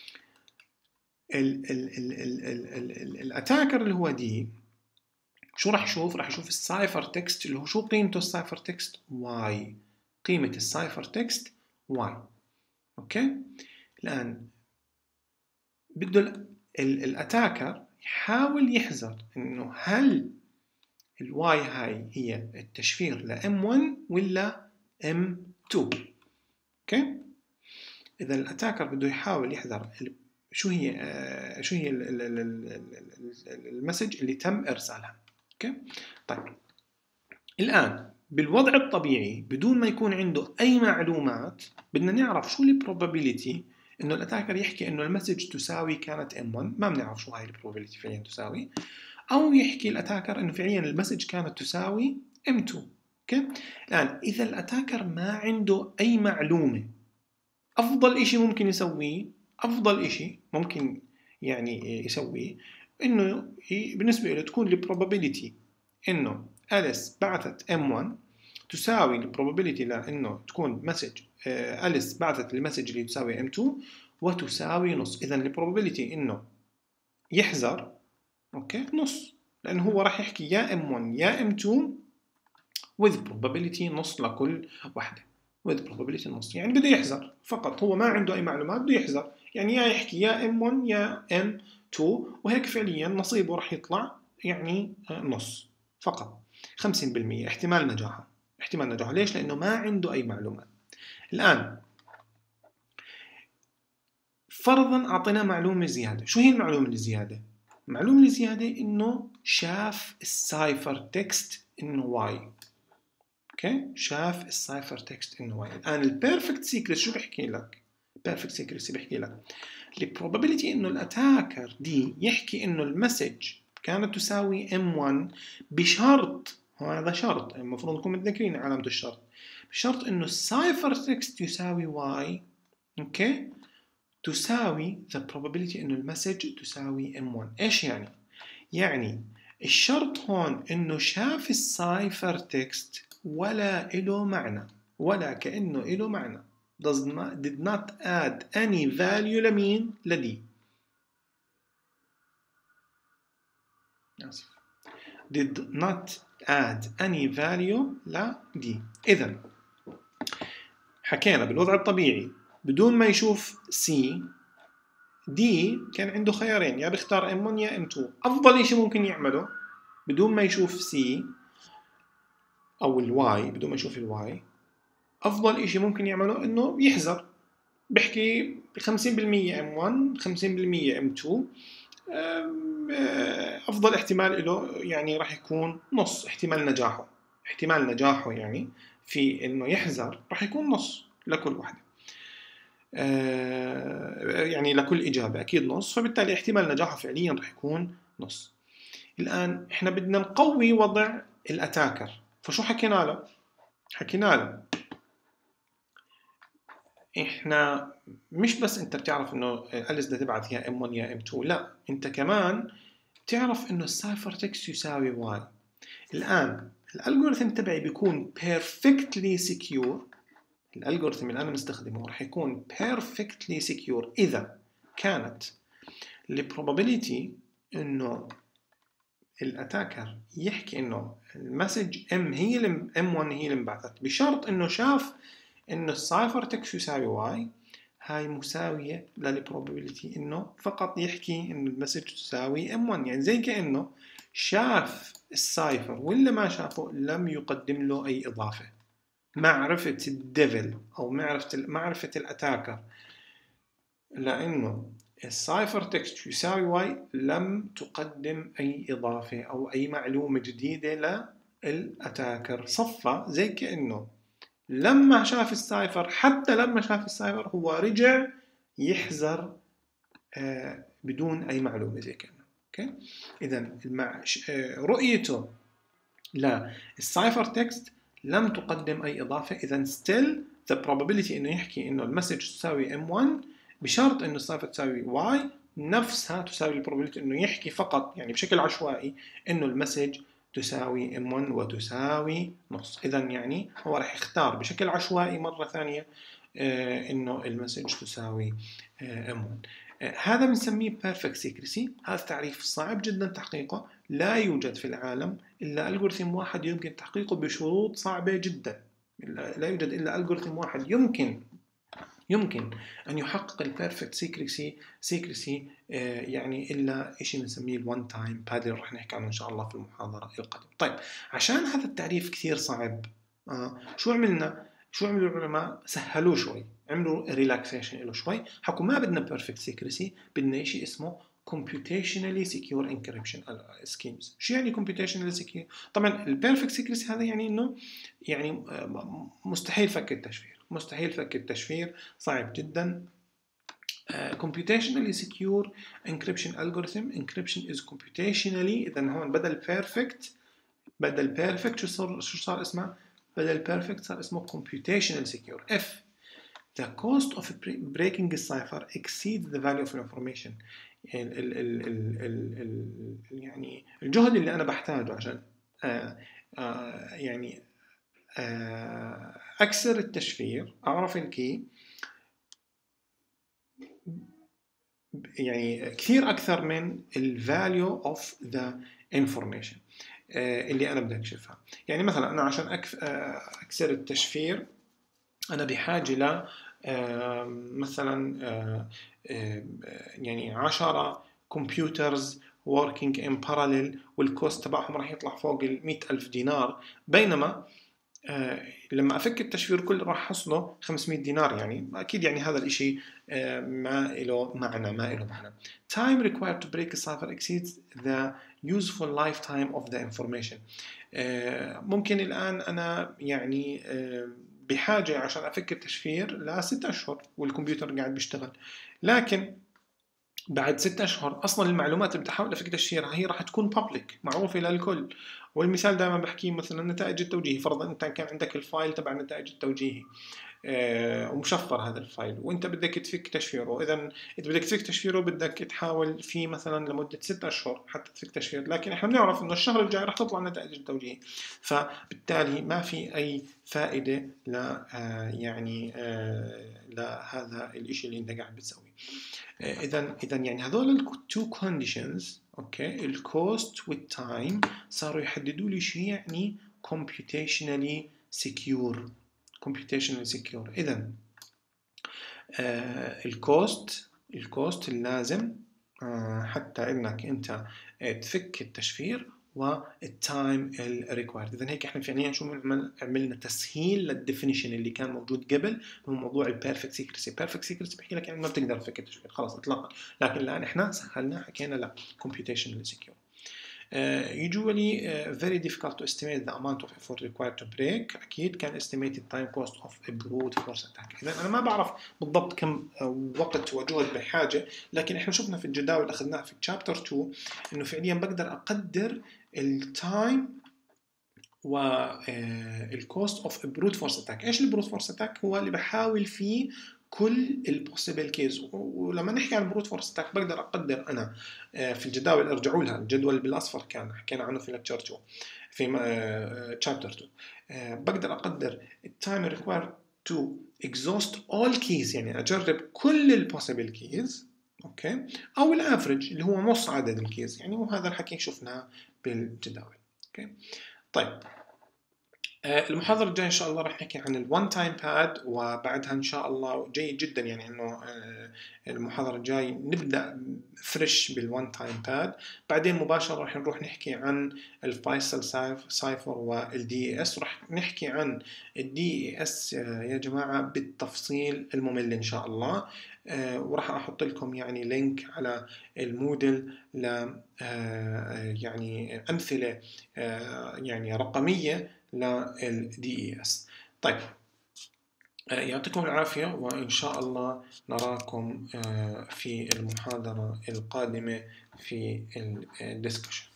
Speaker 1: ال ال ال ال ال ال ال الأتاكر اللي هو دي شو راح يشوف؟ راح يشوف السايفر تكست اللي هو شو قيمته السايفر تكست؟ واي. قيمة السايفر تكست واي. أوكي الآن بده الأتاكر يحاول يحذر إنه هل الواي هاي هي التشفير ل إم واحد ولا إم اثنين. اوكي اذا الاتاكر بده يحاول يحذر شو هي آه شو هي المسج اللي تم ارسالها. اوكي طيب الان بالوضع الطبيعي بدون ما يكون عنده اي معلومات بدنا نعرف شو البروبابيليتي انه الاتاكر يحكي انه المسج تساوي كانت إم واحد. ما بنعرف شو هاي البروبابيليتي فعليا تساوي، أو يحكي الأتاكر إنه فعلياً المسج كانت تساوي إم اثنين. أوكي الآن إذا الأتاكر ما عنده أي معلومة أفضل إشي ممكن يسويه أفضل إشي ممكن يعني يسويه إنه بالنسبة له تكون البروبابيليتي إنه أليس بعثت إم واحد تساوي البروبابيليتي لإنه تكون مسج أليس بعثت المسج اللي تساوي إم اثنين وتساوي نص. إذا البروبابيليتي إنه يحذر اوكي نص، لانه هو راح يحكي يا إم واحد يا إم اثنين with probability نص لكل واحده with probability نص. يعني بده يحذر فقط، هو ما عنده اي معلومات بده يحذر يعني يا يحكي يا إم واحد يا إم اثنين وهيك فعليا نصيبه راح يطلع يعني نص فقط خمسين بالمية احتمال نجاحه احتمال نجاحه. ليش؟ لانه ما عنده اي معلومات. الان فرضا اعطيناه معلومه زياده. شو هي المعلومه الزياده؟ المعلومة الزيادة إنه شاف السايفر تكست إنه واي. اوكي شاف السايفر تكست انه واي. الان البيرفكت سيكريت شو بحكي لك؟ بيرفكت سيكريسي بحكي لك البروبابيلتي انه الاتاكر دي يحكي انه المسج كانت تساوي ام واحد بشرط، هذا شرط المفروض نكون متذكرين علامة الشرط، بشرط انه السايفر تكست يساوي واي، اوكي تساوي the probability انه المسج تساوي ام واحد. ايش يعني؟ يعني الشرط هون انه شاف السايفر تكست ولا إله معنى، ولا كأنه إله معنى، does not, did not add any value لمين؟ لدي. آسف. did not add any value لدي. إذن حكينا بالوضع الطبيعي بدون ما يشوف C دي كان عنده خيارين، يا بيختار إم واحد يا إم اثنين. أفضل إشي ممكن يعمله بدون ما يشوف C أو الواي، بدون ما يشوف الواي، أفضل إشي ممكن يعمله إنه يحذر، بحكي خمسين بالمية إم واحد خمسين بالمية إم اثنين، أفضل احتمال له يعني راح يكون نص احتمال نجاحه، احتمال نجاحه يعني في إنه يحذر راح يكون نص لكل واحدة، يعني لكل إجابة أكيد نص، فبالتالي احتمال نجاحه فعليا راح يكون نص. الآن إحنا بدنا نقوي وضع الأتاكر، فشو حكينا له؟ حكينا له إحنا مش بس أنت بتعرف إنه أليس بدها تبعث يا إم واحد يا إم اثنين، لا أنت كمان تعرف إنه السايفر تكست يساوي واي. الآن الألجوريثم تبعي بيكون perfectly secure، الألجوريثم اللي أنا مستخدمه راح يكون perfectly secure إذا كانت البروبابيلتي إنه الأتاكر يحكي إنه المسج M هي اللي إم واحد هي اللي انبعثت، بشرط إنه شاف إنه السايفر تكست يساوي واي، هاي مساوية للبروبابيلتي إنه فقط يحكي إنه المسج تساوي إم واحد. يعني زي كأنه شاف السايفر ولا ما شافه لم يقدم له أي إضافة. معرفة الديفل أو معرفة معرفة الأتاكر لأنه السايفر تكست يساوي واي لم تقدم أي إضافة أو أي معلومة جديدة للأتاكر، صفى زي كأنه لما شاف السايفر، حتى لما شاف السايفر هو رجع يحذر آه بدون أي معلومة زي كأنه. أوكي؟ إذن المع... آه رؤيته للسايفر تكست لم تقدم أي إضافة، إذن still the probability إنه يحكي إنه المسج تساوي إم واحد بشرط إنه السايفر تساوي واي نفسها تساوي البروبابيلتي إنه يحكي فقط يعني بشكل عشوائي إنه المسج تساوي إم واحد وتساوي نص. إذن يعني هو راح يختار بشكل عشوائي مرة ثانية آه إنه المسج تساوي آه إم واحد. آه هذا بنسميه perfect secrecy. هذا تعريف صعب جدا تحقيقه، لا يوجد في العالم إلا ألغوريثم واحد يمكن تحقيقه بشروط صعبة جدا، لا يوجد إلا ألغوريثم واحد يمكن يمكن أن يحقق البيرفكت سيكريسي سيكريسي آه يعني إلا إشي بنسميه الوان تايم باد اللي رح نحكي عنه إن شاء الله في المحاضرة القادمة. طيب عشان هذا التعريف كثير صعب آه شو عملنا؟ شو عملوا العلماء؟ سهلوه شوي، عملوا ريلاكسيشن له شوي، حكوا ما بدنا بيرفكت سيكريسي، بدنا شيء اسمه computationally secure encryption schemes. شو يعني computationally secure؟ طبعا البيرفكت سيكريسي هذا يعني انه يعني مستحيل فك التشفير، مستحيل فك التشفير، صعب جدا. uh, computationally secure encryption algorithm. encryption is computationally، اذا هون بدل perfect بدل perfect شو صار شو صار اسمه؟ بدل perfect صار اسمه computationally secure. if the cost of breaking the cipher exceeds the value of information، ال ال ال ال ال ال يعني الجهد اللي أنا بحتاجه عشان آآ آآ يعني آآ أكسر التشفير، أعرف الكي يعني كثير أكثر من ال value of the information اللي أنا بدي أكشفها. يعني مثلا أنا عشان أكسر التشفير أنا بحاجة ل مثلا يعني عشرة كمبيوترز working in parallel والكوست تبعهم راح يطلع فوق ال مئة ألف دينار، بينما آه لما افك التشفير كل راح احصله خمسمية دينار، يعني اكيد يعني هذا الاشي آه ما له معنى ما له معنى. time required to break a cipher exceeds the useful lifetime of the information. آه ممكن الان انا يعني آه بحاجة عشان افك التشفير لست اشهر والكمبيوتر قاعد بيشتغل، لكن بعد ست أشهر أصلا المعلومات اللي بتحاول أفك تشفيرها هي راح تكون بابليك معروفة للكل. والمثال دائما بحكيه مثلا النتائج التوجيهي، فرضا أنت كان عندك الفايل تبع النتائج التوجيهي آه ومشفر هذا الفايل وأنت بدك تفك تشفيره، إذا أنت بدك تفك تشفيره بدك تحاول فيه مثلا لمدة ست أشهر حتى تفك تشفير، لكن إحنا بنعرف إنه الشهر الجاي راح تطلع النتائج التوجيهي، فبالتالي ما في أي فائدة ل آه يعني آه لهذا الإشي اللي أنت قاعد بتسويه. اذا اذا يعني هذول التو كونديشنز اوكي، الكوست والتايم، صاروا يحددوا لي شو يعني computationally secure. computationally secure اذا آه الكوست الكوست اللازم آه حتى انك انت آه تفك التشفير، والتايم الريكوايرد. اذا هيك احنا فعليا شو بنعمل؟ عملنا تسهيل للديفينيشن اللي كان موجود قبل، هو موضوع البيرفكت سيكريسي. بيرفكت سيكريسي بحكي لك يعني ما بتقدر تفك التشفير خلاص اطلاقا، لكن الان احنا سهلنا حكينا لا computationally secure. Uh, usually uh, very difficult to estimate the amount of effort required to break. أكيد كان estimated time cost of a brute force attack. إذا أنا ما بعرف بالضبط كم وقت وجهد بحاجة، لكن إحنا شفنا في الجداول اللي أخذناها في chapter two إنه فعليا بقدر أقدر التايم والكوست اوف بروت فورس اتاك. ايش البروت فورس اتاك؟ هو اللي بحاول فيه كل البوسيبل كيز. ولما نحكي عن بروت فورس اتاك بقدر اقدر انا في الجداول، ارجعوا لها الجدول بالاصفر كان حكينا عنه في لكتشر two في تشابتر two، بقدر اقدر التايم ريكوايرد تو اكزوست اول كيز، يعني اجرب كل البوسيبل كيز اوكي، او الافرج اللي هو نص عدد الكيز يعني، وهذا الحكي شفناه بالجداول اوكي. طيب المحاضرة الجاية إن شاء الله راح نحكي عن الون تايم باد، وبعدها إن شاء الله جيد جدا يعني إنه المحاضرة الجاي نبدأ فريش بالون تايم باد، بعدين مباشرة راح نروح نحكي عن الفايسل سايفر والدي اي اس. راح نحكي عن الدي اي اس يا جماعة بالتفصيل الممل إن شاء الله، وراح أحط لكم يعني لينك على المودل ل يعني أمثلة يعني رقمية لل دي إي إس. طيب يعطيكم العافية، وإن شاء الله نراكم في المحاضرة القادمة في الديسكشن.